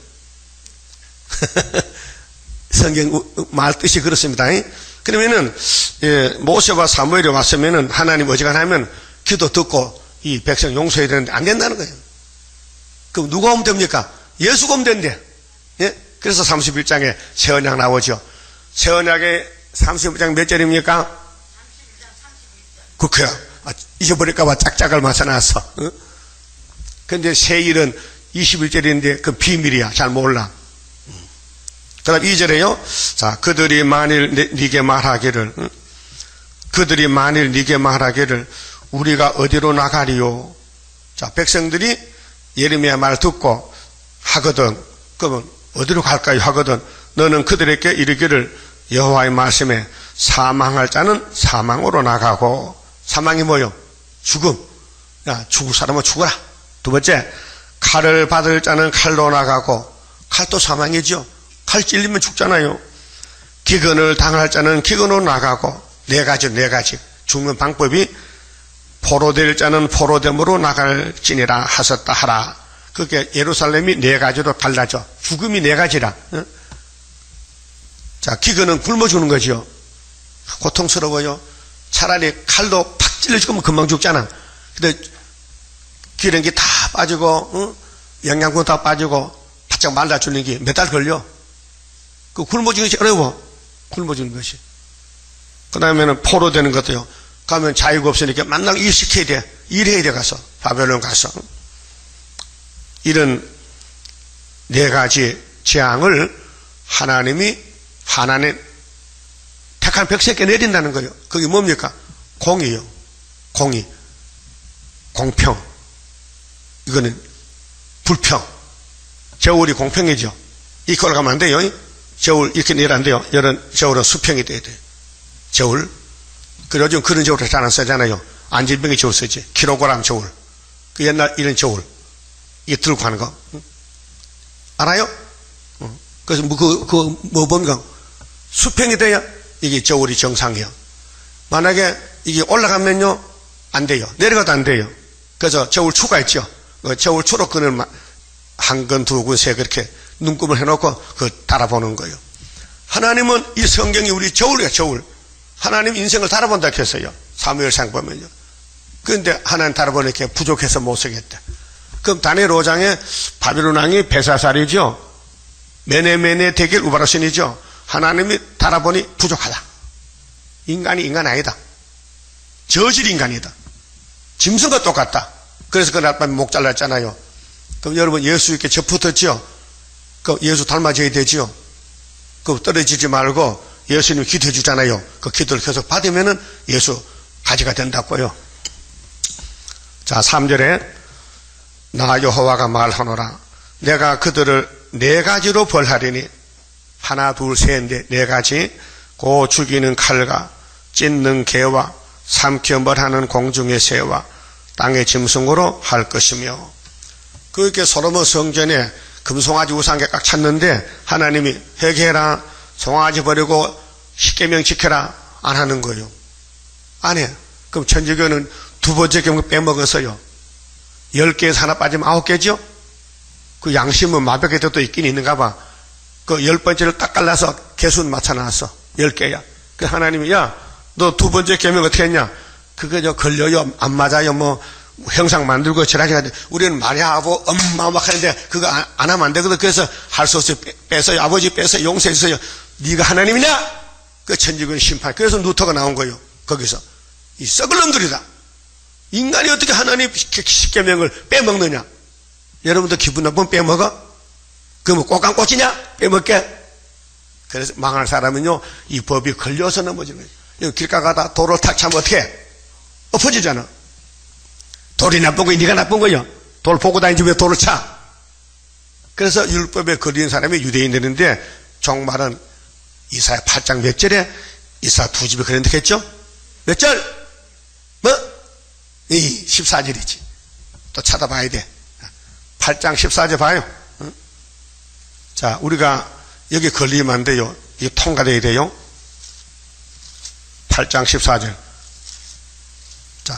성경 말 뜻이 그렇습니다. 그러면은 예, 모세와 사무엘이 왔으면은 하나님 어지간하면 기도 듣고 이 백성 용서해야 되는데 안 된다는 거예요. 그럼 누가 오면 됩니까? 예수가 오면 된대. 예? 그래서 삼십일 장에 새 언약 나오죠. 새 언약의 삼십일 장 몇 절입니까? 그거야. 아, 잊어버릴까봐 짝짝을 맞춰놨어. 어? 근데 새 일은 이십일 절인데 그 비밀이야. 잘 몰라. 그 다음 이 절에요. 자, 그들이 만일 네게 말하기를, 응? 그들이 만일 네게 말하기를 우리가 어디로 나가리요? 자, 백성들이 예레미야 말 듣고 하거든. 그러면 어디로 갈까요? 하거든. 너는 그들에게 이르기를 여호와의 말씀에 사망할 자는 사망으로 나가고. 사망이 뭐요? 죽음. 야, 죽을 사람은 죽어라. 두 번째, 칼을 받을 자는 칼로 나가고. 칼도 사망이죠. 칼 찔리면 죽잖아요. 기근을 당할 자는 기근으로 나가고. 네 가지, 네 가지. 죽는 방법이 포로될 자는 포로됨으로 나갈지니라 하셨다 하라. 그게 예루살렘이 네 가지로 달라져. 죽음이 네 가지라. 응? 자, 기근은 굶어 죽는 거죠. 고통스러워요. 차라리 칼로 팍 찔러 죽으면 금방 죽잖아. 근데 기름기 다 빠지고, 응? 영양분 다 빠지고, 바짝 말라 죽는 게 몇 달 걸려. 그 굶어 죽는 것이 어려워. 굶어 죽는 것이. 그 다음에는 포로 되는 것도요. 가면 자유가 없으니까 만날 일 시켜야 돼. 일해야 돼, 가서. 바벨론 가서. 이런 네 가지 재앙을 하나님이 하나님 택한 백성에게 내린다는 거예요. 그게 뭡니까? 공의요. 공의. 공평. 이거는 불평. 저울이 공평이죠. 이렇게 올라가면 안 돼요. 저울 이렇게 내려 안 돼요. 이런 저울은 수평이 돼야 돼요. 저울. 그리고 요즘 그런 저울을 잘 안 쓰잖아요. 안질병이 저울 쓰지. 킬로그램 저울. 그 옛날 이런 저울. 이게 들고 가는 거. 응? 알아요? 응. 그래서 뭐, 그, 그, 뭐 뭡니까? 수평이 돼야 이게 저울이 정상이에요. 만약에 이게 올라가면요, 안 돼요. 내려가도 안 돼요. 그래서 저울 추가 있죠. 그 저울 추로 끈을 한 건, 두 건, 세 그렇게 눈금을 해놓고 그 달아보는 거예요. 하나님은 이 성경이 우리 저울이에요, 저울. 하나님 인생을 달아본다 했어요. 사무엘상 보면요. 그런데 하나님 달아보니까 부족해서 못 쓰겠다. 그럼 다니엘 오 장에 바빌론 왕이 벨사살이죠. 메네메네 대결 우바르신이죠. 하나님이 달아보니 부족하다. 인간이 인간 아니다. 저질 인간이다. 짐승과 똑같다. 그래서 그날 밤에 목 잘랐잖아요. 그럼 여러분 예수 이렇게 접붙었죠. 그 예수 닮아져야 되죠. 그 떨어지지 말고 예수님 기도해 주잖아요. 그 기도를 계속 받으면은 예수 가지가 된다고요. 자, 삼 절에 나 여호와가 말하노라. 내가 그들을 네 가지로 벌하리니 하나 둘 셋 넷 네 가지. 고 죽이는 칼과 찢는 개와 삼켜 벌하는 공중의 새와 땅의 짐승으로 할 것이며. 그렇게 솔로몬 성전에 금송아지 우상에 꽉 찼는데 하나님이 회개해라, 송아지 버리고 십계명 지켜라 안 하는 거예요. 안 해. 그럼 천주교는 두 번째 계명 빼먹어서요. 열 개에서 하나 빠지면 아홉 개죠? 그 양심은 마백에도 또 있긴 있는가 봐. 그 열 번째를 딱 갈라서 개수는 맞춰놨어. 열 개야. 그 하나님이, 야, 너 두 번째 계명 어떻게 했냐? 그거 저 걸려요. 안 맞아요. 뭐, 형상 만들고 절하게 하는데, 우리는 말이야, 아버, 엄마, 막 하는데, 그거 안, 안 하면 안 되거든. 그래서 할 수 없이 뺏어요. 아버지 뺏어요. 용서했어요. 네가 하나님이냐? 그 천주교는 심판. 그래서 누터가 나온 거예요. 거기서. 이 썩을 놈들이다. 인간이 어떻게 하나님 십계명을 빼먹느냐? 여러분도 기분 나쁘면 빼먹어? 그러면 꽃감 꽂히냐? 빼먹게? 그래서 망할 사람은요, 이 법이 걸려서 넘어지는 거예요. 길가 가다 돌을 탁 차면 어떻게 해? 엎어지잖아. 돌이 나쁜 거야? 네가 나쁜 거야? 돌 보고 다니지 왜 돌을 차? 그래서 율법에 걸리는 사람이 유대인들인데, 종말은 이사야 팔 장 몇 절에 이사 두 집에 그랬는데 했죠? 몇 절? 뭐? 이 십사 절이지. 또 찾아봐야 돼. 팔 장 십사 절 봐요. 응? 자, 우리가 여기 걸리면 안 돼요. 이게 통과돼야 돼요. 팔 장 십사 절. 자.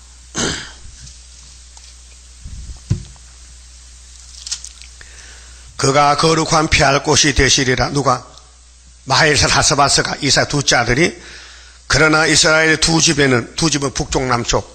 그가 거룩한 피할 곳이 되시리라. 누가? 마헬살 하스바스가 이사 두째 아들이. 그러나 이스라엘의 두 집에는, 두 집은 북쪽 남쪽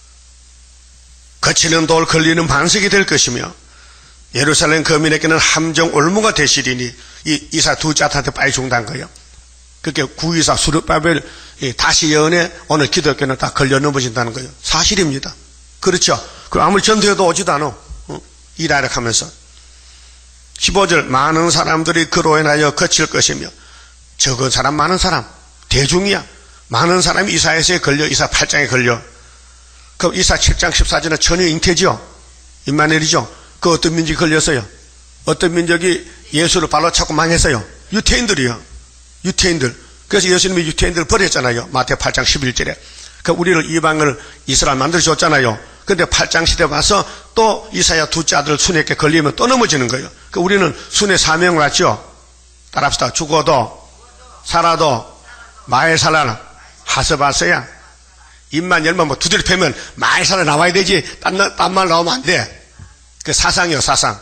거치는 돌 걸리는 반석이 될 것이며 예루살렘 거민에게는 함정 올무가 되시리니. 이 이사 두째 아들한테 빨리 죽는다는 거예요. 그렇게 구이사 수르바벨 다시 예언에 오늘 기독교는 다 걸려 넘어진다는 거예요. 사실입니다. 그렇죠. 그럼 아무리 전도해도 오지도 않아. 어? 일하락하면서. 십오 절 많은 사람들이 그로 인하여 거칠 것이며. 적은 사람 많은 사람 대중이야. 많은 사람이 이사야서에 걸려. 이사 팔 장에 걸려. 그럼 이사 칠 장 십사 절은 전혀 잉태죠. 임마누엘이죠. 그 어떤 민족이 걸렸어요? 어떤 민족이 예수를 발로 차고 망했어요? 유태인들이요. 유태인들. 그래서 예수님이 유태인들을 버렸잖아요. 마태 팔 장 십일 절에. 그 우리를 이방을 이스라엘 만들어줬잖아요. 근데 팔 장 시대 와서 또 이사야 두째 아들 순에게 걸리면 또 넘어지는 거예요. 그 우리는 순의 사명을 왔죠. 따라합시다. 죽어도 살아도 마엘살라 하스바스야. 입만 열면 뭐 두드려 패면 마엘살라 나와야 되지. 딴, 딴 말 나오면 안 돼. 그 사상이요, 사상.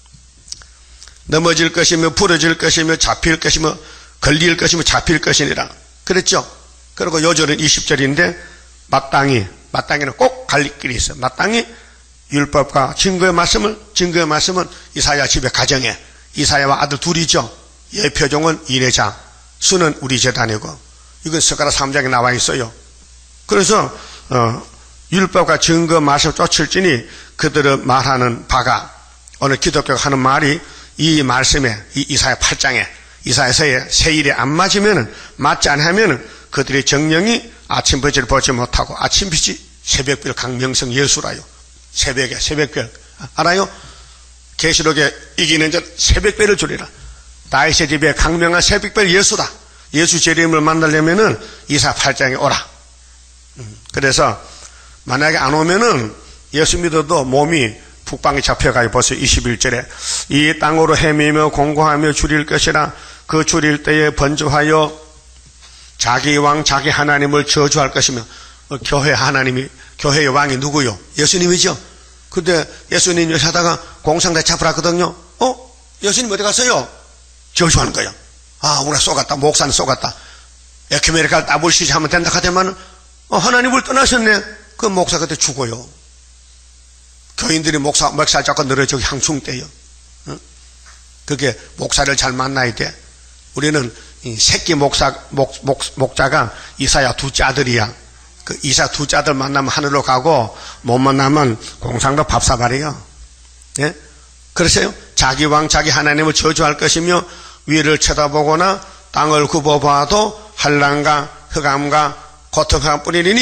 넘어질 것이며 부러질 것이며 잡힐 것이며 걸릴 것이며 잡힐 것이니라. 그랬죠. 그리고 요절은 이십 절인데 마땅히, 마땅히는 꼭 갈 길이 있어요. 마땅히 율법과 증거의 말씀을, 증거의 말씀은 이사야 집의 가정에 이사야와 아들 둘이죠. 예표종은 이레장, 수는 우리 제단이고. 이건 스가랴 삼 장에 나와 있어요. 그래서 어, 율법과 증거 말씀을 쫓을지니 그들은 말하는 바가, 오늘 기독교가 하는 말이 이 말씀에, 이 이사야 팔 장에 이사야서에 세일에 안 맞으면은, 맞지 않으면은 그들의 정령이 아침빛을 보지 못하고, 아침빛이 새벽별 강명성 예수라요. 새벽에, 새벽별. 알아요? 계시록에 이기는 전 새벽별을 주리라. 다윗의 집에 강명한 새벽별 예수다. 예수 재림을 만나려면은 이사 팔 장에 오라. 그래서 만약에 안 오면은 예수 믿어도 몸이 북방에 잡혀가요. 벌써 이십일 절에 이 땅으로 헤매며 공고하며 줄일 것이라. 그 줄일 때에 번주하여 자기 왕 자기 하나님을 저주할 것이며. 어, 교회 하나님이, 교회의 왕이 누구요? 예수님이죠. 근데 예수님 여기 하다가 공상대 잡으라 하거든요. 어? 예수님 어디 갔어요? 저주하는 거예요. 아, 우리가 쏘갔다. 목사는 쏘갔다. 에큐메니칼 더블유씨씨 하면 된다 하더만 어, 하나님을 떠나셨네. 그 목사 그때 죽어요. 교인들이 목사, 목사 잡고 늘어지고 향충대요. 어? 그게 목사를 잘 만나야 돼. 우리는 이 새끼 목사, 목, 목, 목자가 이사야 두째 아들이야. 그 이사 두째 아들 만나면 하늘로 가고, 못 만나면 공상도 밥 사발이요. 예? 그러세요? 자기 왕, 자기 하나님을 저주할 것이며, 위를 쳐다보거나 땅을 굽어봐도 한란과 흑암과 고통함 뿐이니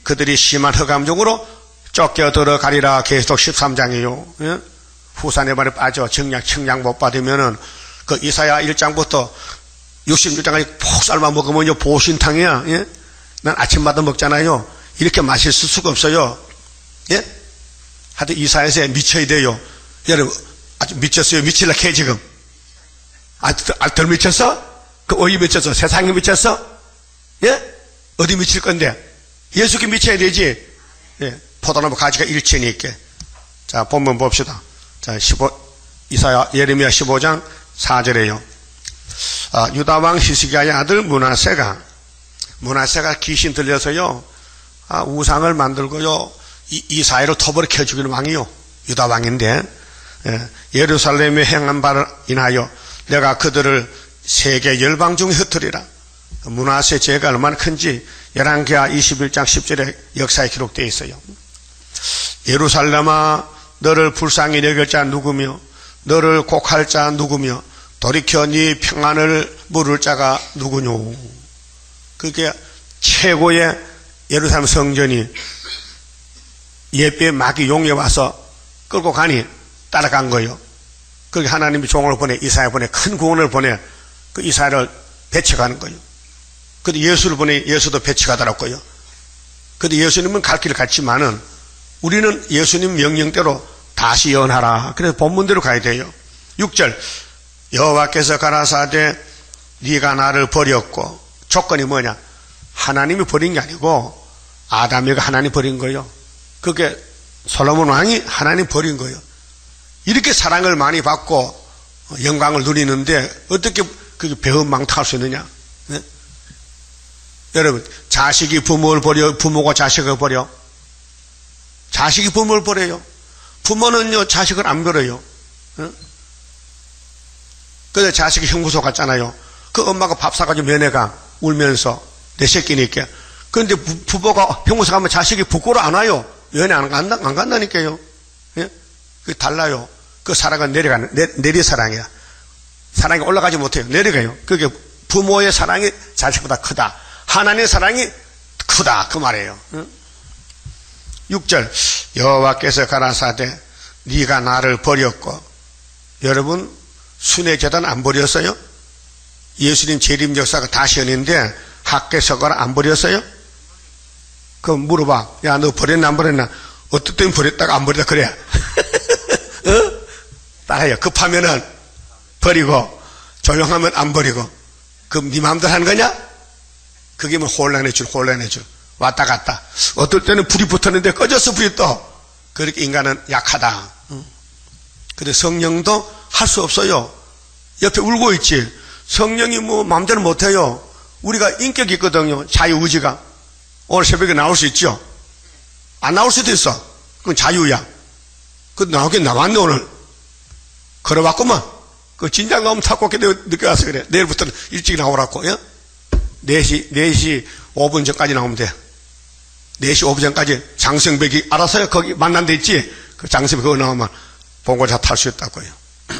그들이 심한 흑암중으로 쫓겨 들어가리라. 계속 십삼 장이요. 예? 후산의 발에 빠져 정략 청량 못 받으면은 그 이사야 일 장부터 육십육 장까지 푹 삶아 먹으면요 보신탕이야. 예? 난 아침마다 먹잖아요. 이렇게 맛있을 수가 없어요. 예? 하여튼 이사야서에 미쳐야 돼요. 여러분 아주 미쳤어요. 미칠라 캐 지금. 아, 덜 미쳤어? 그 어디 미쳤어? 세상에 미쳤어? 예? 어디 미칠 건데? 예수께 미쳐야 되지. 예. 포도나무 가지가 일천이 있게. 자, 본문 봅시다. 자, 십오, 이사야, 예레미야 십오 장 사 절에요. 아, 유다왕 히스기야의 아들 므낫세가, 므낫세가 귀신 들려서요, 아, 우상을 만들고요, 이, 이사야로 터벌을 켜 죽이는 왕이요. 유다왕인데, 예, 예루살렘에 행한 바를 인하여 내가 그들을 세계 열방 중에 흩으리라. 므낫세 죄가 얼마나 큰지 열왕기하 이십일 장 십 절에 역사에 기록되어 있어요. 예루살렘아, 너를 불쌍히 여길 자 누구며 너를 곡할 자 누구며 돌이켜 네 평안을 물을 자가 누구뇨. 그게 최고의 예루살렘 성전이 예배의 마귀 용에 와서 끌고 가니 따라간 거예요. 그렇게 하나님이 종을 보내, 이사야 보내, 큰 구원을 보내 그 이사야를 배척하는 거예요. 근데 예수를 보내, 예수도 배척하더라고요. 근데 예수님은 갈 길을 갔지만은 우리는 예수님 명령대로 다시 연하라. 그래서 본문대로 가야 돼요. 육 절 여호와께서 가라사대 네가 나를 버렸고, 조건이 뭐냐? 하나님이 버린 게 아니고 아담이가 하나님 버린 거예요. 그게 솔로몬 왕이 하나님 버린 거예요. 이렇게 사랑을 많이 받고 영광을 누리는데 어떻게 그게 배은망탁할 수 있느냐? 네? 여러분, 자식이 부모를 버려, 부모가 자식을 버려. 자식이 부모를 버려요. 부모는요, 자식을 안 버려요. 응? 근데 자식이 형부소 갔잖아요. 그 엄마가 밥 사가지고 면회가 울면서, 내 새끼니까. 그런데 부, 부모가 형부소 가면 자식이 부끄러워 안 와요. 면회 안 간다, 안 간다니까요. 예? 그 달라요. 그 사랑은 내려가는, 내, 내리 사랑이야. 사랑이 올라가지 못해요. 내려가요. 그게 부모의 사랑이 자식보다 크다. 하나님의 사랑이 크다. 그 말이에요. 응? 육 절 여호와께서 가라사대 네가 나를 버렸고. 여러분, 순회제단 안 버렸어요? 예수님 재림 역사가 다시 연인데 학계서가를 안 버렸어요? 그럼 물어봐. 야, 너 버렸나 안 버렸나? 어떨 땐 버렸다가 안 버렸다 그래. 어? 따라요. 급하면은 버리고 조용하면 안 버리고. 그럼 네 마음대로 하는 거냐? 그게 뭐 혼란해 줄 혼란해 줄. 왔다 갔다. 어떨 때는 불이 붙었는데 꺼졌어, 불이 또. 그렇게 인간은 약하다. 근데 성령도 할 수 없어요. 옆에 울고 있지. 성령이 뭐 마음대로 못해요. 우리가 인격이 있거든요. 자유의지가. 오늘 새벽에 나올 수 있죠. 안 나올 수도 있어. 그건 자유야. 그 나오긴 나왔네 오늘. 걸어봤구만. 그 진작 너무 탁곡해 늦게 와서 그래. 내일부터는 일찍 나오라고. 예? 네 시, 네 시 오 분 전까지 나오면 돼. 네 시 오 분 전까지 장성백이 알아서요. 거기 만난 데 있지. 그 장성백 그거 나오면 봉고차 탈 수 있다고요.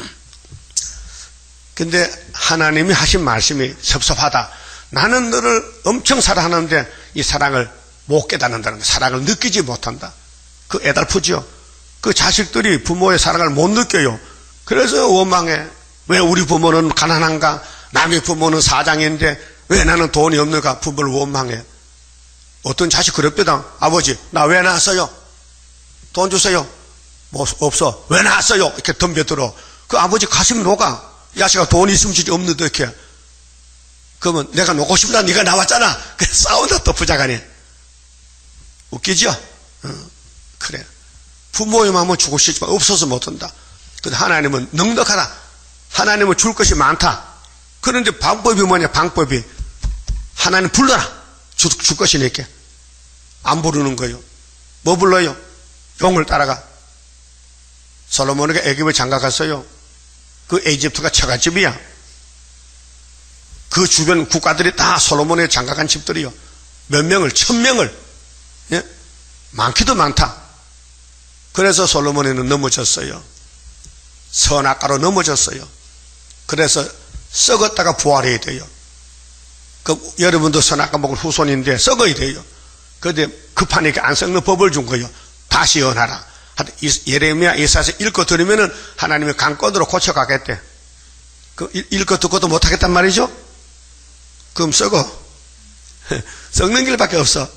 근데 하나님이 하신 말씀이 섭섭하다. 나는 너를 엄청 사랑하는데 이 사랑을 못 깨닫는다는 거야. 사랑을 느끼지 못한다. 그 애달프죠. 그 자식들이 부모의 사랑을 못 느껴요. 그래서 원망해. 왜 우리 부모는 가난한가? 남의 부모는 사장인데 왜 나는 돈이 없는가? 부모를 원망해. 어떤 자식 그럽니다. 아버지, 나 왜 낳았어요? 돈 주세요. 뭐 없어. 왜 낳았어요? 이렇게 덤벼들어. 그 아버지 가슴이 녹아. 이 자식아 돈이 있으면 주지 없는데 이렇게. 그러면 내가 놓고 싶다. 네가 나왔잖아. 그래 싸운다 또 부자간에. 웃기죠? 어, 그래. 부모의 마음은 주고 싶지만 없어서 못한다. 근데 하나님은 넉넉하다. 하나님은 줄 것이 많다. 그런데 방법이 뭐냐? 방법이 하나님 불러라. 줄, 줄 것이니까. 안 부르는 거예요. 뭐 불러요? 용을 따라가. 솔로몬에게 애굽에 장가 갔어요. 그 이집트가 처갓집이야. 그 주변 국가들이 다 솔로몬에 장가간 집들이요. 몇 명을, 천 명을. 예? 많기도 많다. 그래서 솔로몬에는 넘어졌어요. 선악가로 넘어졌어요. 그래서 썩었다가 부활해야 돼요. 그 여러분도 선악가 먹을 후손인데 썩어야 돼요. 그런데 급하니까 안 썩는 법을 준 거예요. 다시 연하라. 예레미야 이사야서 읽고 들으면은 하나님이 강권으로 고쳐가겠대. 그 읽고 듣고도 못하겠단 말이죠. 그럼 썩어. 썩는 길밖에 없어.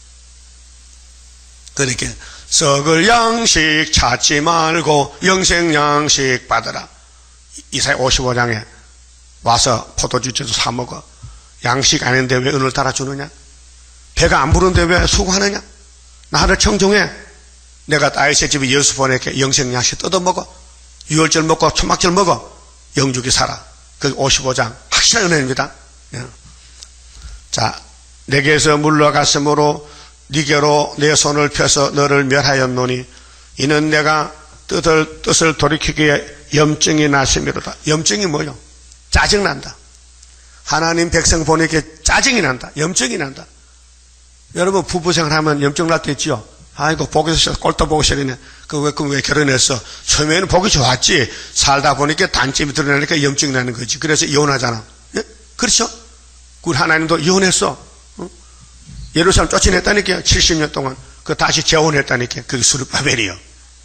그러니까 썩을 양식 찾지 말고 영생 양식 받으라. 이사야 오십오 장에 와서 포도주도 사 먹어. 양식 아닌데 왜 은을 달아주느냐? 배가 안 부른데 왜 수고하느냐? 나를 청종해. 내가 다윗의 집에 예수 보내게 영생 양식 뜯어먹어. 유월절 먹고 초막절 먹어. 영육이 살아. 그 오십오 장 확실한 은혜입니다. 자, 내게서 물러갔으므로 네게로 내 손을 펴서 너를 멸하였노니 이는 내가 뜻을, 뜻을 돌이키기에 염증이 났음이로다. 염증이 뭐요? 짜증난다. 하나님 백성 보내기에 짜증이 난다. 염증이 난다. 여러분 부부생활 하면 염증 날 때 있지요? 아이고 보기 싫어. 꼴도 보기 싫으네. 그 왜, 그 왜 결혼했어? 처음에는 보기 좋았지. 살다 보니까 단점이 드러나니까 염증이 나는 거지. 그래서 이혼하잖아. 예? 그렇죠? 우리 하나님도 이혼했어. 어? 예루살렘 쫓아냈다니까요. 칠십 년 동안. 그 다시 재혼했다니까요. 그게 스룹바벨이요.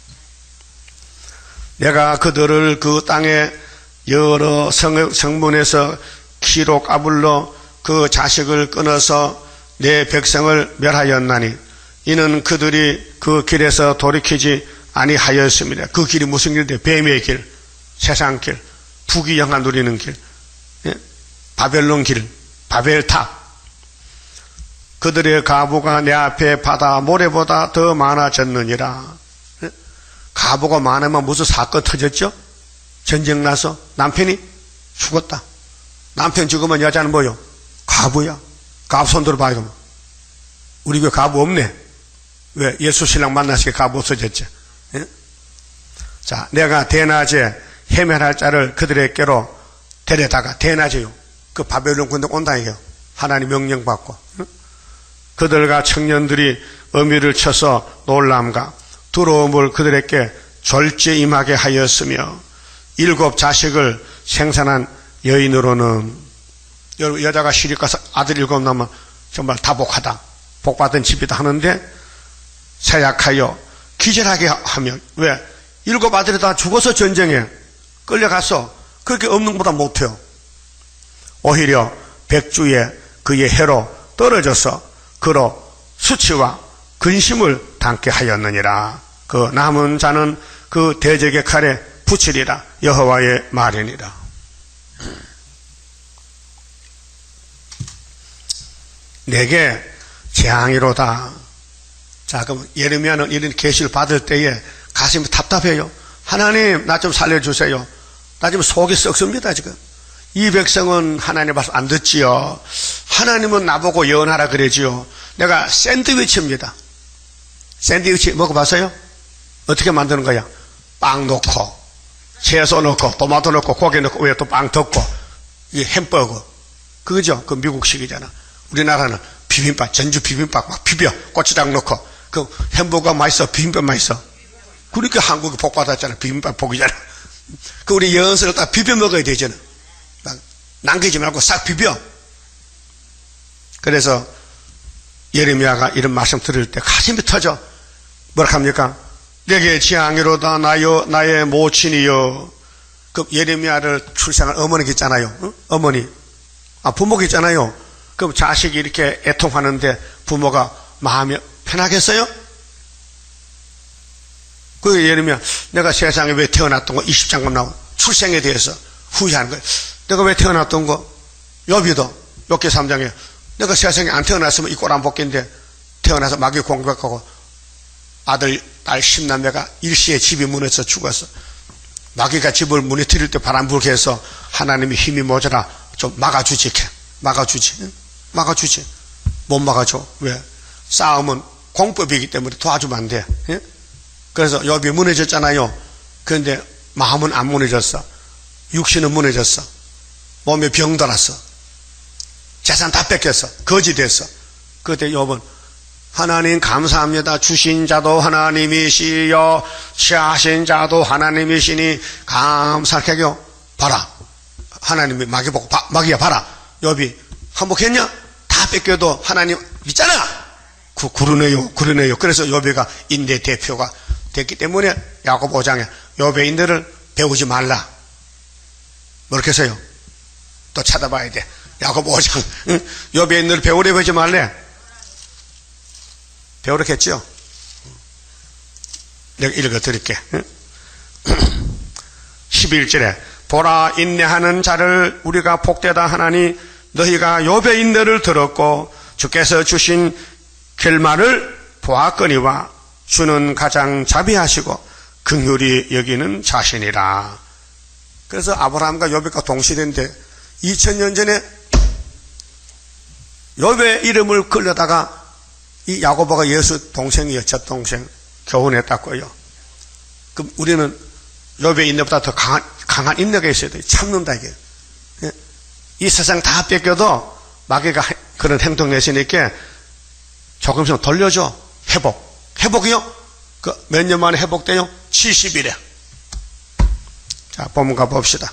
내가 그들을 그 땅에 여러 성, 성문에서 키로 까불러 그 자식을 끊어서 내 백성을 멸하였나니 이는 그들이 그 길에서 돌이키지 아니하였습니다. 그 길이 무슨 길인데? 뱀의 길, 세상 길, 부귀영화 누리는 길, 예? 바벨론 길, 바벨탑. 그들의 가부가 내 앞에 바다 모래보다 더 많아졌느니라. 예? 가부가 많으면 무슨 사건 터졌죠? 전쟁 나서 남편이 죽었다. 남편 죽으면 여자는 뭐요? 가부야. 가부 손 들어봐요. 그러면. 우리 교회 가부 없네. 왜? 예수 신랑 만나시게 가부 없어졌지. 예? 자, 내가 대낮에 해멸할 자를 그들에게로 데려다가, 대낮에요. 그 바벨론 군대 온다 이게요. 하나님 명령 받고. 예? 그들과 청년들이 어미를 쳐서 놀람과 두려움을 그들에게 졸지에 임하게 하였으며 일곱 자식을 생산한 여인으로는, 여러분 여자가 시집 가서 아들 일곱 낳으면 정말 다복하다, 복받은 집이다 하는데 사약하여 기절하게 하면, 왜? 일곱 아들이 다 죽어서 전쟁에 끌려가서 그렇게 없는 것보다 못해요. 오히려 백주에 그의 해로 떨어져서 그로 수치와 근심을 당케 하였느니라. 그 남은 자는 그 대적의 칼에 붙이리라. 여호와의 말이니라. 내게 재앙이로다. 자, 그럼 예레미야는 이런 계시를 받을 때에 가슴이 답답해요. 하나님, 나 좀 살려주세요. 나 지금 속이 썩습니다, 지금. 이 백성은 하나님 말씀 안 듣지요. 하나님은 나보고 예언하라 그러지요. 내가 샌드위치입니다. 샌드위치 먹어봤어요? 어떻게 만드는 거야? 빵 넣고, 채소 넣고, 토마토 넣고, 고기 넣고, 위에 또 빵 덮고, 이게 햄버거. 그거죠? 그 미국식이잖아. 우리나라는 비빔밥, 전주 비빔밥 막 비벼, 고추장 넣고, 그 햄버거 맛있어, 비빔밥 맛있어. 그러니까 한국이 복 받았잖아. 비빔밥 복이잖아. 그 우리 연서를 딱 비벼 먹어야 되잖아. 막 남기지 말고 싹 비벼. 그래서 예레미야가 이런 말씀 들을 때 가슴이 터져. 뭐라 합니까? 내게 재앙이로다 나여 나의 모친이여. 그 예레미야를 출생한 어머니가 있잖아요. 응? 어머니. 아, 부모가 있잖아요. 그럼 자식이 이렇게 애통하는데 부모가 마음이 편하겠어요? 그 예레미야, 내가 세상에 왜 태어났던 거 이십 장만 나와. 출생에 대해서 후회하는 거예요. 내가 왜 태어났던 거? 여비도 욥기 삼 장에 내가 세상에 안 태어났으면 이 꼴 안 벗긴데 태어나서 마귀 공격하고 아들, 딸 십남매가 일시에 집이 무너져 죽었어. 마귀가 집을 무너뜨릴 때 바람 불게 해서 하나님이 힘이 모자라 좀 막아주지. 막아주지. 막아주지. 못 막아줘. 왜? 싸움은 공법이기 때문에 도와주면 안 돼. 예? 그래서 욥이 무너졌잖아요. 그런데 마음은 안 무너졌어. 육신은 무너졌어. 몸에 병 들었어. 재산 다 뺏겼어. 거지 됐어. 그때 욥은 하나님 감사합니다. 주신 자도 하나님이시여 취하신 자도 하나님이시니 감사하게 해요. 봐라. 하나님이 마귀 보고 바, 마귀야 봐라. 욥이 항복했냐? 다 뺏겨도 하나님 있잖아. 그, 그러네요, 그러네요. 그래서 욥배가 인내 대표가 됐기 때문에 야고보 오 장에 욥의 인내를 배우지 말라. 뭐렇게 해서요? 또 찾아봐야 돼. 야고보 오 장. 응? 욥의 인내를 배우려 배우지 말래. 배우려겠죠? 내가 읽어드릴게. 응? 십일 절에 보라 인내하는 자를 우리가 복되다 하나니 너희가 욥의 인내를 들었고 주께서 주신 결말을 보았거니와 주는 가장 자비하시고 긍휼히 여기는 자신이라. 그래서 아브라함과 욥과 동시대인데 이천 년 전에 욥의 이름을 끌려다가 이 야고보가 예수 동생이요, 첫 동생 교훈했다고요. 그럼 우리는 욥의 인내보다 더 강한, 강한 인내가 있어야 돼요. 참는다 이게. 이 세상 다 뺏겨도 마귀가 그런 행동 내시니까 조금씩 돌려줘. 회복. 회복이요? 그 몇 년 만에 회복돼요? 칠십 일에. 자, 본문 가봅시다.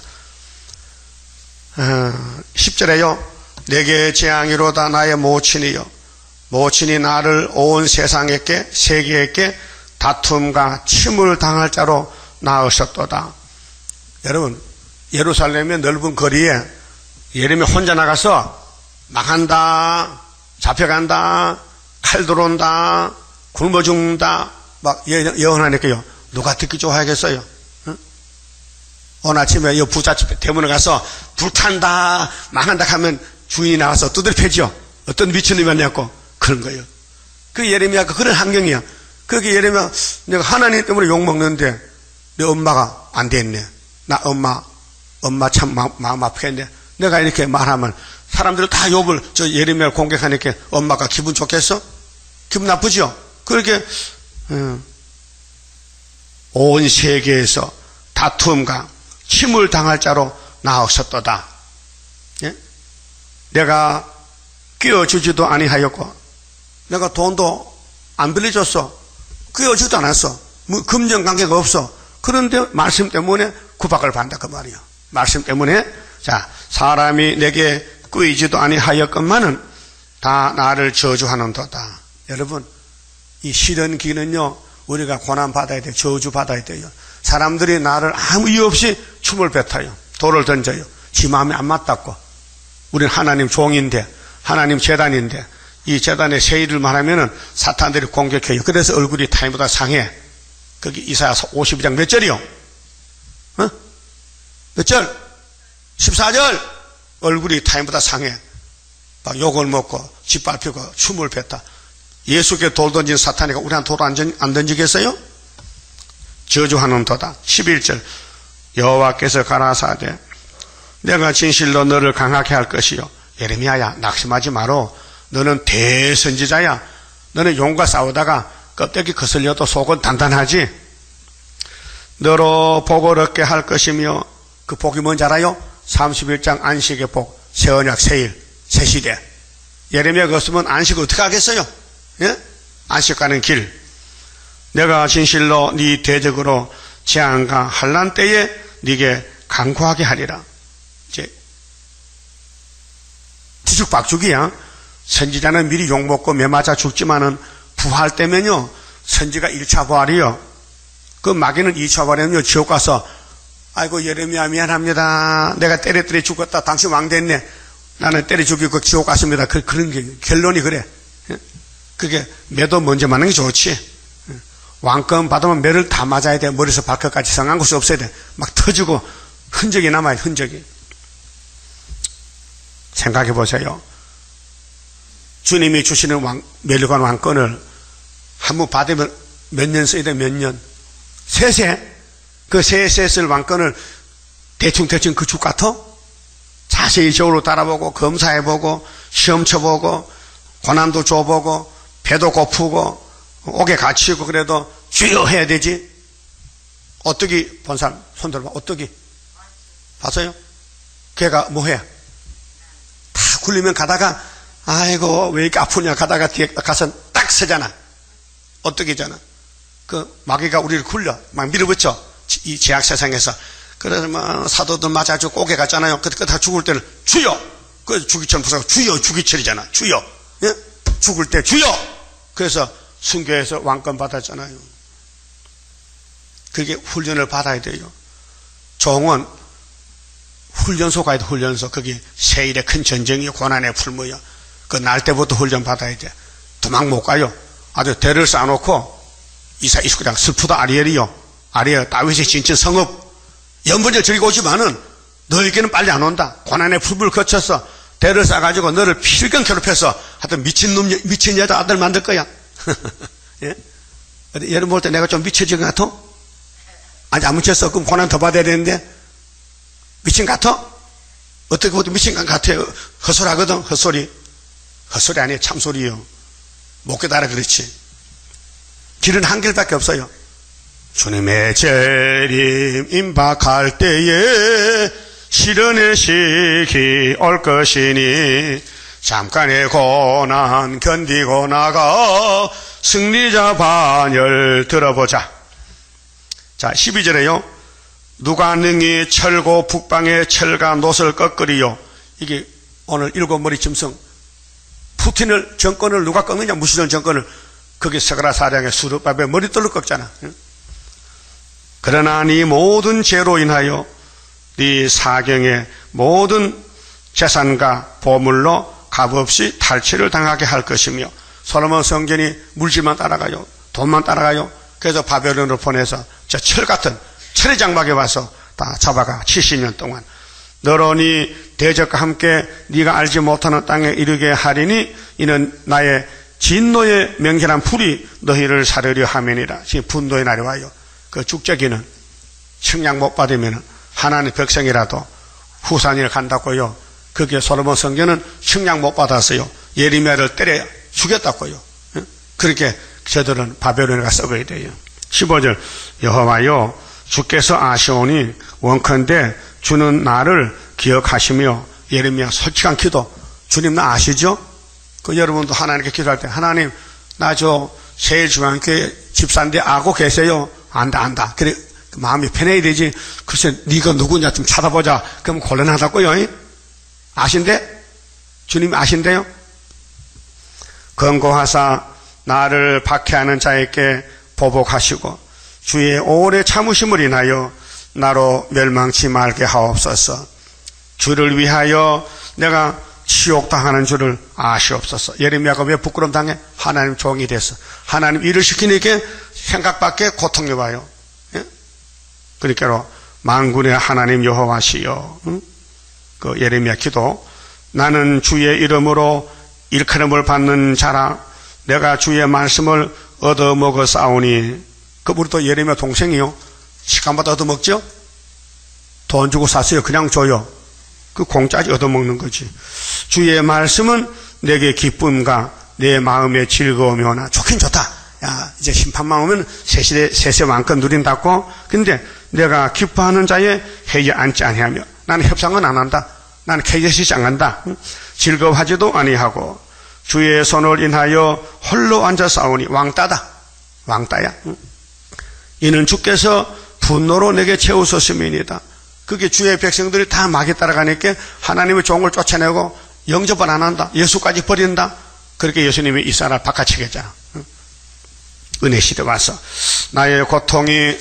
어, 십 절에요. 내게 재앙이로다 나의 모친이요. 모친이 나를 온 세상에게, 세계에게 다툼과 침을 당할 자로 낳으셨도다. 여러분, 예루살렘의 넓은 거리에 예레미야 혼자 나가서 망한다, 잡혀간다, 칼 들어온다, 굶어 죽는다, 막 예언하니까요. 누가 듣기 좋아하겠어요? 응? 오늘 아침에 이 부잣집 대문에 가서 불탄다, 망한다 하면 주인이 나와서 두드려 패죠. 어떤 미친놈이 왔냐고. 그런 거예요. 그 예레미야가 그런 환경이야. 그렇게 예레미야, 내가 하나님 때문에 욕먹는데 내 엄마가 안 됐네. 나 엄마, 엄마 참 마, 마음 아프겠네. 내가 이렇게 말하면 사람들이 다 욥을 저 예레미야를 공격하니까 엄마가 기분 좋겠어? 기분 나쁘죠? 그렇게 음, 온 세계에서 다툼과 침을 당할 자로 나오셨도다. 예? 내가 끼워주지도 아니하였고 내가 돈도 안 빌려줬어. 끼워주지도 않았어. 뭐 금전 관계가 없어. 그런데 말씀 때문에 구박을 받는다 그 말이야. 말씀 때문에. 자, 사람이 내게 끄이지도 아니하였건만은 다 나를 저주하는도다. 여러분, 이 시련기는요, 우리가 고난 받아야 돼요. 저주 받아야 돼요. 사람들이 나를 아무 이유 없이 춤을 뱉어요. 돌을 던져요. 지 마음에 안 맞다고. 우리는 하나님 종인데, 하나님 재단인데, 이 재단의 세일을 말하면은 사탄들이 공격해요. 그래서 얼굴이 타인보다 상해. 거기 이사야 오십이 장 몇 절이요? 어? 몇 절? 십사 절. 얼굴이 타인보다 상해. 막 욕을 먹고 짓밟히고 춤을 뱉다. 예수께 돌 던진 사탄이가 우리한테 돌 안 던지겠어요? 저주하는 도다. 십일 절 여호와께서 가라사대 내가 진실로 너를 강하게 할 것이요. 예레미야야, 낙심하지 마라. 너는 대선지자야. 너는 용과 싸우다가 껍데기 거슬려도 속은 단단하지. 너로 복을 얻게 할 것이며 그 복이 뭔지 알아요? 삼십일 장 안식의 복, 새 언약, 새일, 새 시대. 예레미야가 없으면 안식을 어떻게 하겠어요? 예? 안식 가는 길. 내가 진실로 네 대적으로 재앙과 환난 때에 네게 강구하게 하리라. 이제 뒤죽박죽이야. 선지자는 미리 욕먹고 매맞아 죽지만은 부활 때면요 선지가 일 차 부활이요. 그 마귀는 이 차 부활이면요 지옥 가서 아이고 예레미야 미안합니다. 내가 때려 때려 죽었다. 당신 왕 됐네. 나는 때려 죽이고 지옥 갔습니다. 그, 그런 게 결론이 그래. 그게 매도 먼저 맞는 게 좋지. 왕권 받으면 매를 다 맞아야 돼. 머리에서 발끝까지 성한 곳이 없어야 돼. 막 터지고 흔적이 남아요. 흔적이. 생각해 보세요. 주님이 주시는 왕, 멸관 왕권을 한번 받으면 몇 년 써야 돼? 몇 년? 세세? 그 세세 쓸 왕권을 대충대충 그 죽 같아? 자세히 저울로 따라보고 검사해보고 시험 쳐보고 고난도 줘보고 배도 고프고 옥에 갇히고 그래도 주여 해야 되지. 어떻게 본 사람 손 들어봐. 어떻게 봤어요? 걔가 뭐해? 다 굴리면 가다가 아이고 왜 이렇게 아프냐 가다가 뒤에 가서 딱 서잖아. 어떻게잖아. 그 마귀가 우리를 굴려 막 밀어붙여 이 제약 세상에서. 그래서 막 사도들 맞아주고 옥에 갔잖아요. 그때 다 죽을 때는 주여. 그 주기철 부사가 주여 주기철이잖아. 주여. 예? 죽을 때 주여. 그래서 순교해서 왕권 받았잖아요. 그게 훈련을 받아야 돼요. 종은 훈련소 가야 돼, 훈련소. 그게 세일의 큰 전쟁이요, 고난의 풀무요. 그 날 때부터 훈련 받아야 돼. 도망 못 가요. 아주 대를 쌓아놓고 이사 이스크장 슬프다 아리엘이요. 아리엘 다윗의 진친 성읍 연분을 즐기고 오지만은 너에게는 빨리 안 온다. 고난의 풀무를 거쳐서 대를 쌓아가지고 너를 필경 괴롭혀서 하여튼 미친놈, 미친 여자 아들 만들 거야. 예? 여러분 볼 때 내가 좀 미쳐진 것 같아? 아니, 안 미쳤어. 그럼 고난 더 받아야 되는데. 미친 것 같아? 어떻게 보면 미친 것 같아요. 헛소리하거든, 헛소리. 헛소리 아니에요, 참소리요. 못 깨달아 그렇지. 길은 한 길밖에 없어요. 주님의 재림 임박할 때에 시련의 시기 올 것이니 잠깐의 고난 견디고 나가 승리자 반열 들어보자. 자, 십이 절에요. 누가 능히 철고 북방의 철과 놋을 꺾으리요. 이게 오늘 일곱 머리 짐승. 푸틴을 정권을 누가 꺾느냐? 무시론 정권을. 거기 스가랴 사장의 수르밥에 머리털로 꺾잖아. 그러나 네 모든 죄로 인하여 네 사경의 모든 재산과 보물로 값없이 탈취를 당하게 할 것이며 솔로몬 성전이 물질만 따라가요. 돈만 따라가요. 그래서 바벨론으로 보내서 저 철 같은 철의 장막에 와서 다 잡아가 칠십 년 동안 너로 네 대적과 함께 네가 알지 못하는 땅에 이르게 하리니 이는 나의 진노의 명절한 불이 너희를 사르려 하면이라. 지금 분노의 날이 와요. 그 죽자기는 측량 못 받으면 하나님의 백성이라도 후산을 간다고요. 그게 솔로몬 성전은 측량 못 받았어요. 예레미야를 때려 죽였다고요. 그렇게 저들은 바벨론에 가 썩어야 돼요. 십오 절 여호와여 주께서 아시오니 원컨대 주는 나를 기억하시며. 예레미야 솔직한 기도. 주님 나 아시죠? 그 여러분도 하나님께 기도할 때 하나님 나 저 세일중앙교회 집사인데 알고 계세요? 안다 안다. 그래 마음이 편해야 되지. 글쎄 네가 누구냐 좀 찾아보자. 그럼 곤란하다고요. 아신대? 주님 아신대요? 권고하사 나를 박해하는 자에게 보복하시고 주의 오래 참으심을 인하여 나로 멸망치 말게 하옵소서. 주를 위하여 내가 치욕당하는 줄을 아시옵소서. 예레미야가 왜 부끄럼 당해? 하나님 종이 돼서 하나님 일을 시키니까 생각밖에 고통이 와요. 예? 그러니까 만군의 하나님 여호와시여. 응? 그 예레미야 기도. 나는 주의 이름으로 일컬음을 받는 자라. 내가 주의 말씀을 얻어먹어 싸우니. 그 우리 또 예레미야 동생이요. 시간마다 얻어먹죠? 돈 주고 샀어요. 그냥 줘요. 그 공짜지 얻어먹는 거지. 주의 말씀은 내게 기쁨과 내 마음의 즐거움이오나. 좋긴 좋다. 야, 이제 심판만 오면 세세, 세세 왕권 누린다고. 근데 내가 기뻐하는 자의 회에 앉지 아니하며. 나는 협상은 안 한다. 나는 케이에스씨 안 간다. 즐거워하지도 아니하고 주의 손을 인하여 홀로 앉아 싸우니. 왕따다. 왕따야. 이는 주께서 분노로 내게 채우셨음이니이다. 그게 주의 백성들이 다 막에 따라가니까 하나님의 종을 쫓아내고 영접을 안 한다. 예수까지 버린다. 그렇게 예수님이 이 사람을 바꿔치겠잖아. 은혜 시대 와서 나의 고통이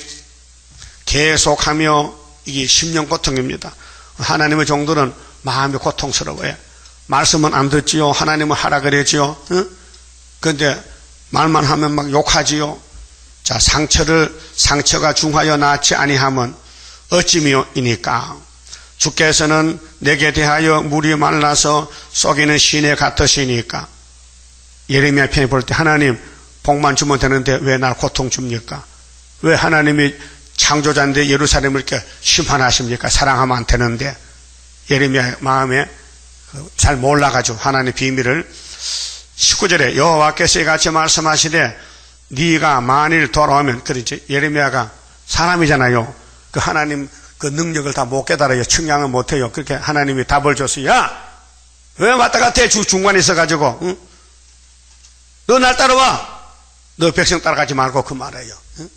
계속하며 이게 십년 고통입니다. 하나님의 종들은 마음이 고통스러워요. 말씀은 안 듣지요. 하나님은 하라 그랬지요. 응? 그런데 말만 하면 막 욕하지요. 자, 상처를 상처가 중하여 낫지 아니하면 어찌미이니까. 주께서는 내게 대하여 물이 말라서 썩이는 시내 같으시니까. 예레미야 편에 볼 때 하나님 복만 주면 되는데 왜 날 고통 줍니까? 왜 하나님이 창조자인데 예루살렘을 이렇게 심판하십니까? 사랑하면 안 되는데. 예레미야 마음에 잘 몰라가지고 하나님의 비밀을. 십구 절에 여호와께서 이같이 말씀하시되 네가 만일 돌아오면. 그렇지. 예레미야가 사람이잖아요. 그 하나님 그 능력을 다 못 깨달아요. 측량을 못 해요. 그렇게 하나님이 답을 줬어요. 야! 왜 왔다 갔다 해? 주 중간에 있어가지고. 응? 너 날 따라와. 너 백성 따라가지 말고 그 말이에요. 응?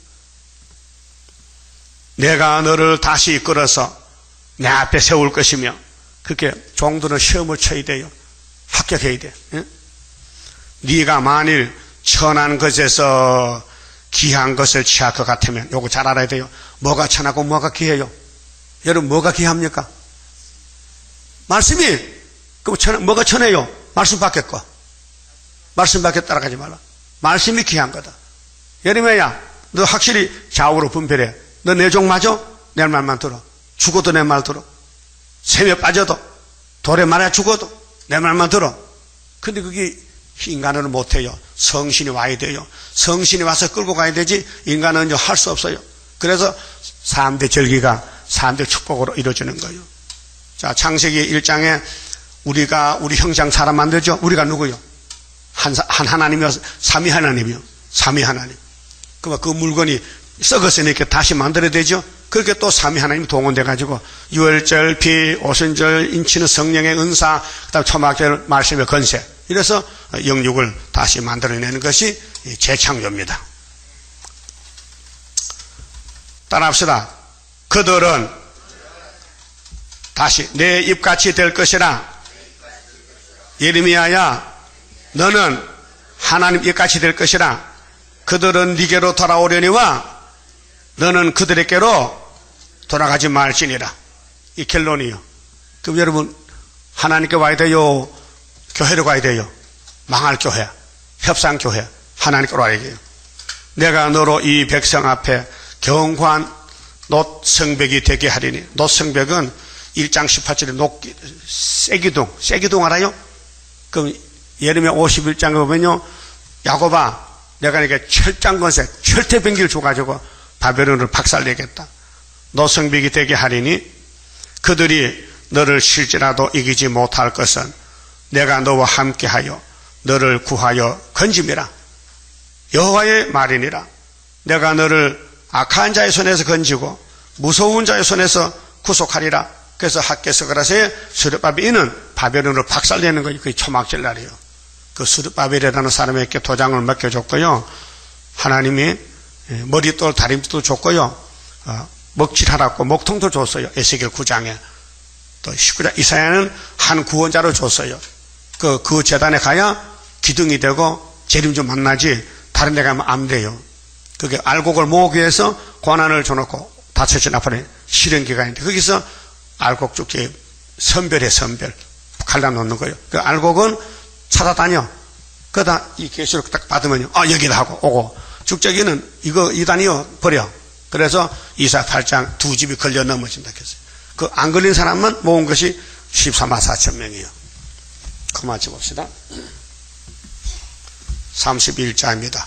내가 너를 다시 이끌어서 내 앞에 세울 것이며. 그렇게 종들은 시험을 쳐야 돼요. 합격해야 돼. 응? 네가 만일 천한 것에서 귀한 것을 취할 것 같으면 요거 잘 알아야 돼요. 뭐가 천하고 뭐가 귀해요? 여러분 뭐가 귀합니까? 말씀이. 그럼 천, 뭐가 천해요? 말씀 밖에 거. 말씀 밖에 따라가지 말라. 말씀이 귀한 거다. 예레미야야, 너 확실히 좌우로 분별해. 너 내 종 맞아? 내 말만 들어. 죽어도 내 말 들어. 샘에 빠져도 돌에 말아 죽어도 내 말만 들어. 근데 그게 인간은 못해요. 성신이 와야 돼요. 성신이 와서 끌고 가야 되지 인간은 할 수 없어요. 그래서 삼 대 절기가 삼 대 축복으로 이루어지는 거예요. 자, 창세기 일 장에 우리가 우리 형상 사람 만들죠. 우리가 누구요? 한, 한 하나님이요, 삼위 하나님이요. 삼위 하나님. 그러면 그 물건이 썩었으니까 다시 만들어야 되죠. 그렇게 또 삼위 하나님이 동원돼 가지고 유월절, 비, 오순절, 인치는 성령의 은사, 그다음 초막절 말씀의 건세. 이래서 영육을 다시 만들어내는 것이 재창조입니다. 따라합시다. 그들은 다시 내 입같이 될 것이라. 예레미야야, 너는 하나님 입같이 될 것이라. 그들은 네게로 돌아오려니와 너는 그들에게로 돌아가지 말지니라. 이 결론이요. 그럼 여러분 하나님께 와야 돼요? 교회로 가야 돼요? 망할 교회, 협상교회, 하나님께로 와야 돼요. 내가 너로 이 백성 앞에 견고한 놋성벽이 되게 하리니. 놋성벽은 일 장 십팔 절에 녹, 쇠기둥, 쇠기둥 알아요? 그럼 예레미야 오십일 장에 보면요, 야곱아, 내가 이렇게 철장건세, 철퇴병기를 줘가지고 바벨론을 박살내겠다. 놋성벽이 되게 하리니 그들이 너를 실제라도 이기지 못할 것은 내가 너와 함께하여 너를 구하여 건짐이라. 여호와의 말이니라. 내가 너를 악한 자의 손에서 건지고 무서운 자의 손에서 구속하리라. 그래서 학개서그라서의 스룹바벨, 이는 바벨론을 박살내는 거예요. 그게 초막절 날이에요. 그 스룹바벨이라는 사람에게 도장을 맡겨줬고요. 하나님이 머리돌, 다림도 줬고요. 어, 먹칠하라고 목통도 줬어요. 에스겔 구 장에. 또 십구 장 이사야는 한 구원자로 줬어요. 그, 그 재단에 가야 기둥이 되고 재림 좀 만나지 다른 데 가면 안 돼요. 그게 알곡을 모으기 위해서 권한을 줘놓고 다처진 앞으로 실현 기간인데 거기서 알곡 쭉지 선별해, 선별. 갈라놓는 거예요. 그 알곡은 찾아다녀. 그러다 이 계시를 딱 받으면요. 아, 여기다 하고 오고. 죽적이는 이거 이단이요. 버려. 그래서 이사 팔 장 두 집이 걸려 넘어진다 했어요. 그 안 걸린 사람만 모은 것이 십삼만 사천 명이에요. 그만 봅시다. 삼십일 장입니다.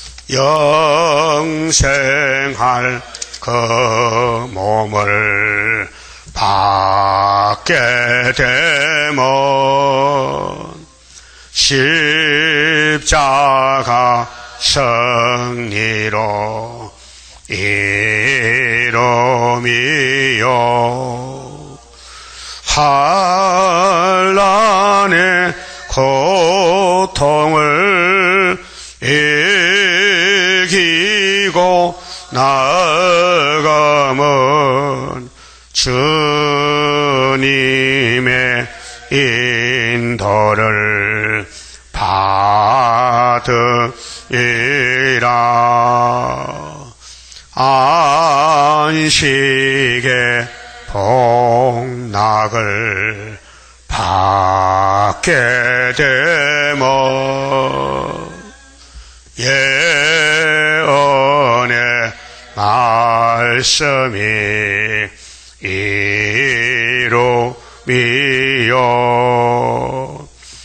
영생할 그 몸을 받게 되면 십자가 승리로 이름이요 한란의 고통을 이기고 나아가면 주님의 인도를 받으리라. 안식의 복락을 받게 되면 예언의 말씀이 이루미요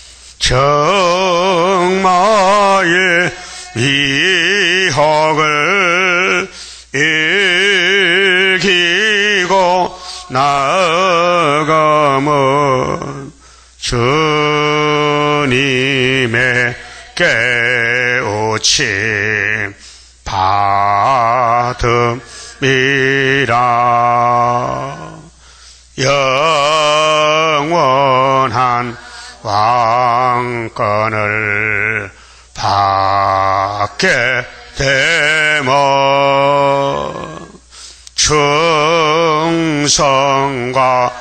정마의 미혹을 이기고 나아가면 주님의 깨우침 받음이라. 영원한 왕권을 받게 되면 충성과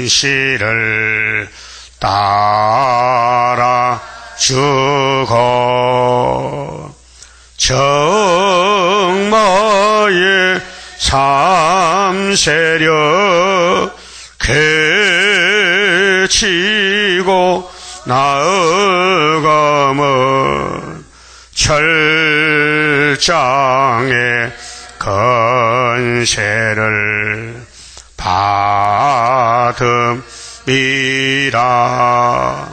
진실을 따라 주고 세력 개치고 나아가면 철장의 건세를 받음이라.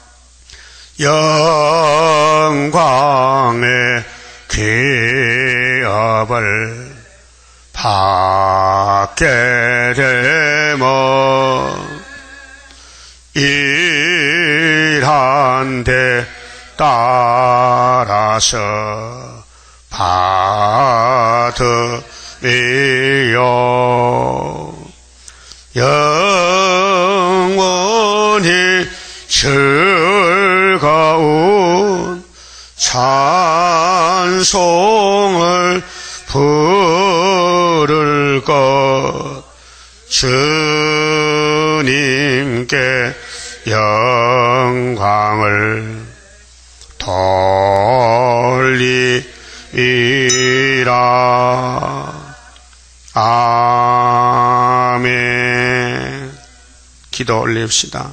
영광의 기업을 받게 되면 일한 데 따라서 받음이요. 영원히 즐거운 찬송을 부를 것, 주님께 영광을 돌리리라. 아멘. 기도 올립시다.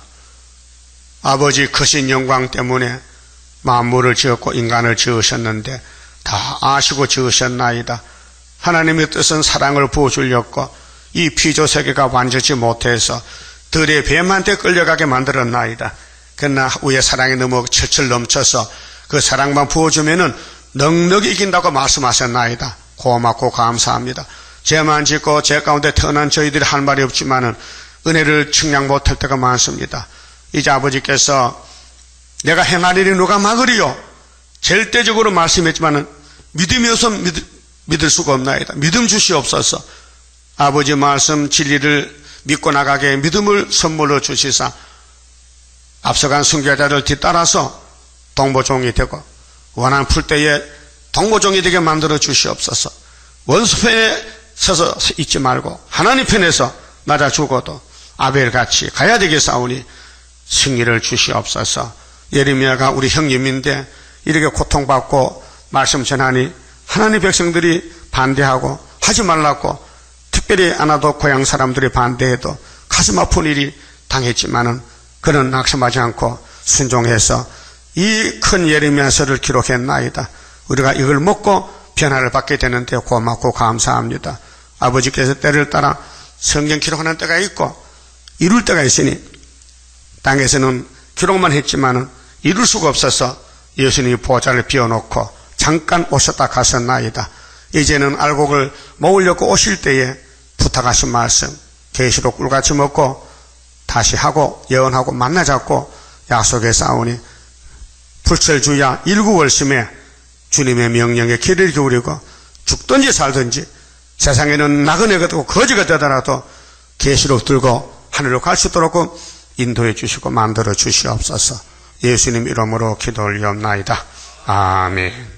아버지 크신 영광 때문에 만물을 지었고 인간을 지으셨는데 다 아시고 지으셨나이다. 하나님의 뜻은 사랑을 부어주려고 이 피조세계가 완전치 못해서 들의 뱀한테 끌려가게 만들었나이다. 그러나 위에 사랑이 너무 철철 넘쳐서 그 사랑만 부어주면은 넉넉히 이긴다고 말씀하셨나이다. 고맙고 감사합니다. 죄만 짓고 죄 가운데 태어난 저희들이 할 말이 없지만은 은혜를 측량 못할 때가 많습니다. 이제 아버지께서 내가 행할 일이 누가 막으리요? 절대적으로 말씀했지만은 믿음이 없어 믿, 믿을 수가 없나이다. 믿음 주시옵소서. 아버지 말씀 진리를 믿고 나가게 믿음을 선물로 주시사 앞서간 순교자를 뒤따라서 동보종이 되고 원한 풀때에 동보종이 되게 만들어 주시옵소서. 원수 편에 서서 있지 말고 하나님 편에서 맞아 죽어도 아벨같이 가야 되게 싸우니 승리를 주시옵소서. 예레미야가 우리 형님인데 이렇게 고통받고 말씀 전하니 하나님 백성들이 반대하고 하지 말라고 특별히 아나도 고향 사람들이 반대해도 가슴 아픈 일이 당했지만은 그는 낙심하지 않고 순종해서 이 큰 예레미야서를 기록했나이다. 우리가 이걸 먹고 변화를 받게 되는데 고맙고 감사합니다. 아버지께서 때를 따라 성경 기록하는 때가 있고 이룰 때가 있으니 땅에서는 기록만 했지만은 이룰 수가 없어서 예수님이 보좌를 비워놓고 잠깐 오셨다 가셨나이다. 이제는 알곡을 모으려고 오실 때에 부탁하신 말씀 계시록 꿀같이 먹고 다시 하고 예언하고 만나자고 약속에 싸우니 불철주야 일구월심에 주님의 명령에 귀를 기울이고 죽든지 살든지 세상에는 나그네가 되고 거지가 되더라도 계시록 들고 하늘로 갈 수 있도록 인도해 주시고 만들어 주시옵소서. 예수님 이름으로 기도 올리옵나이다. 아멘.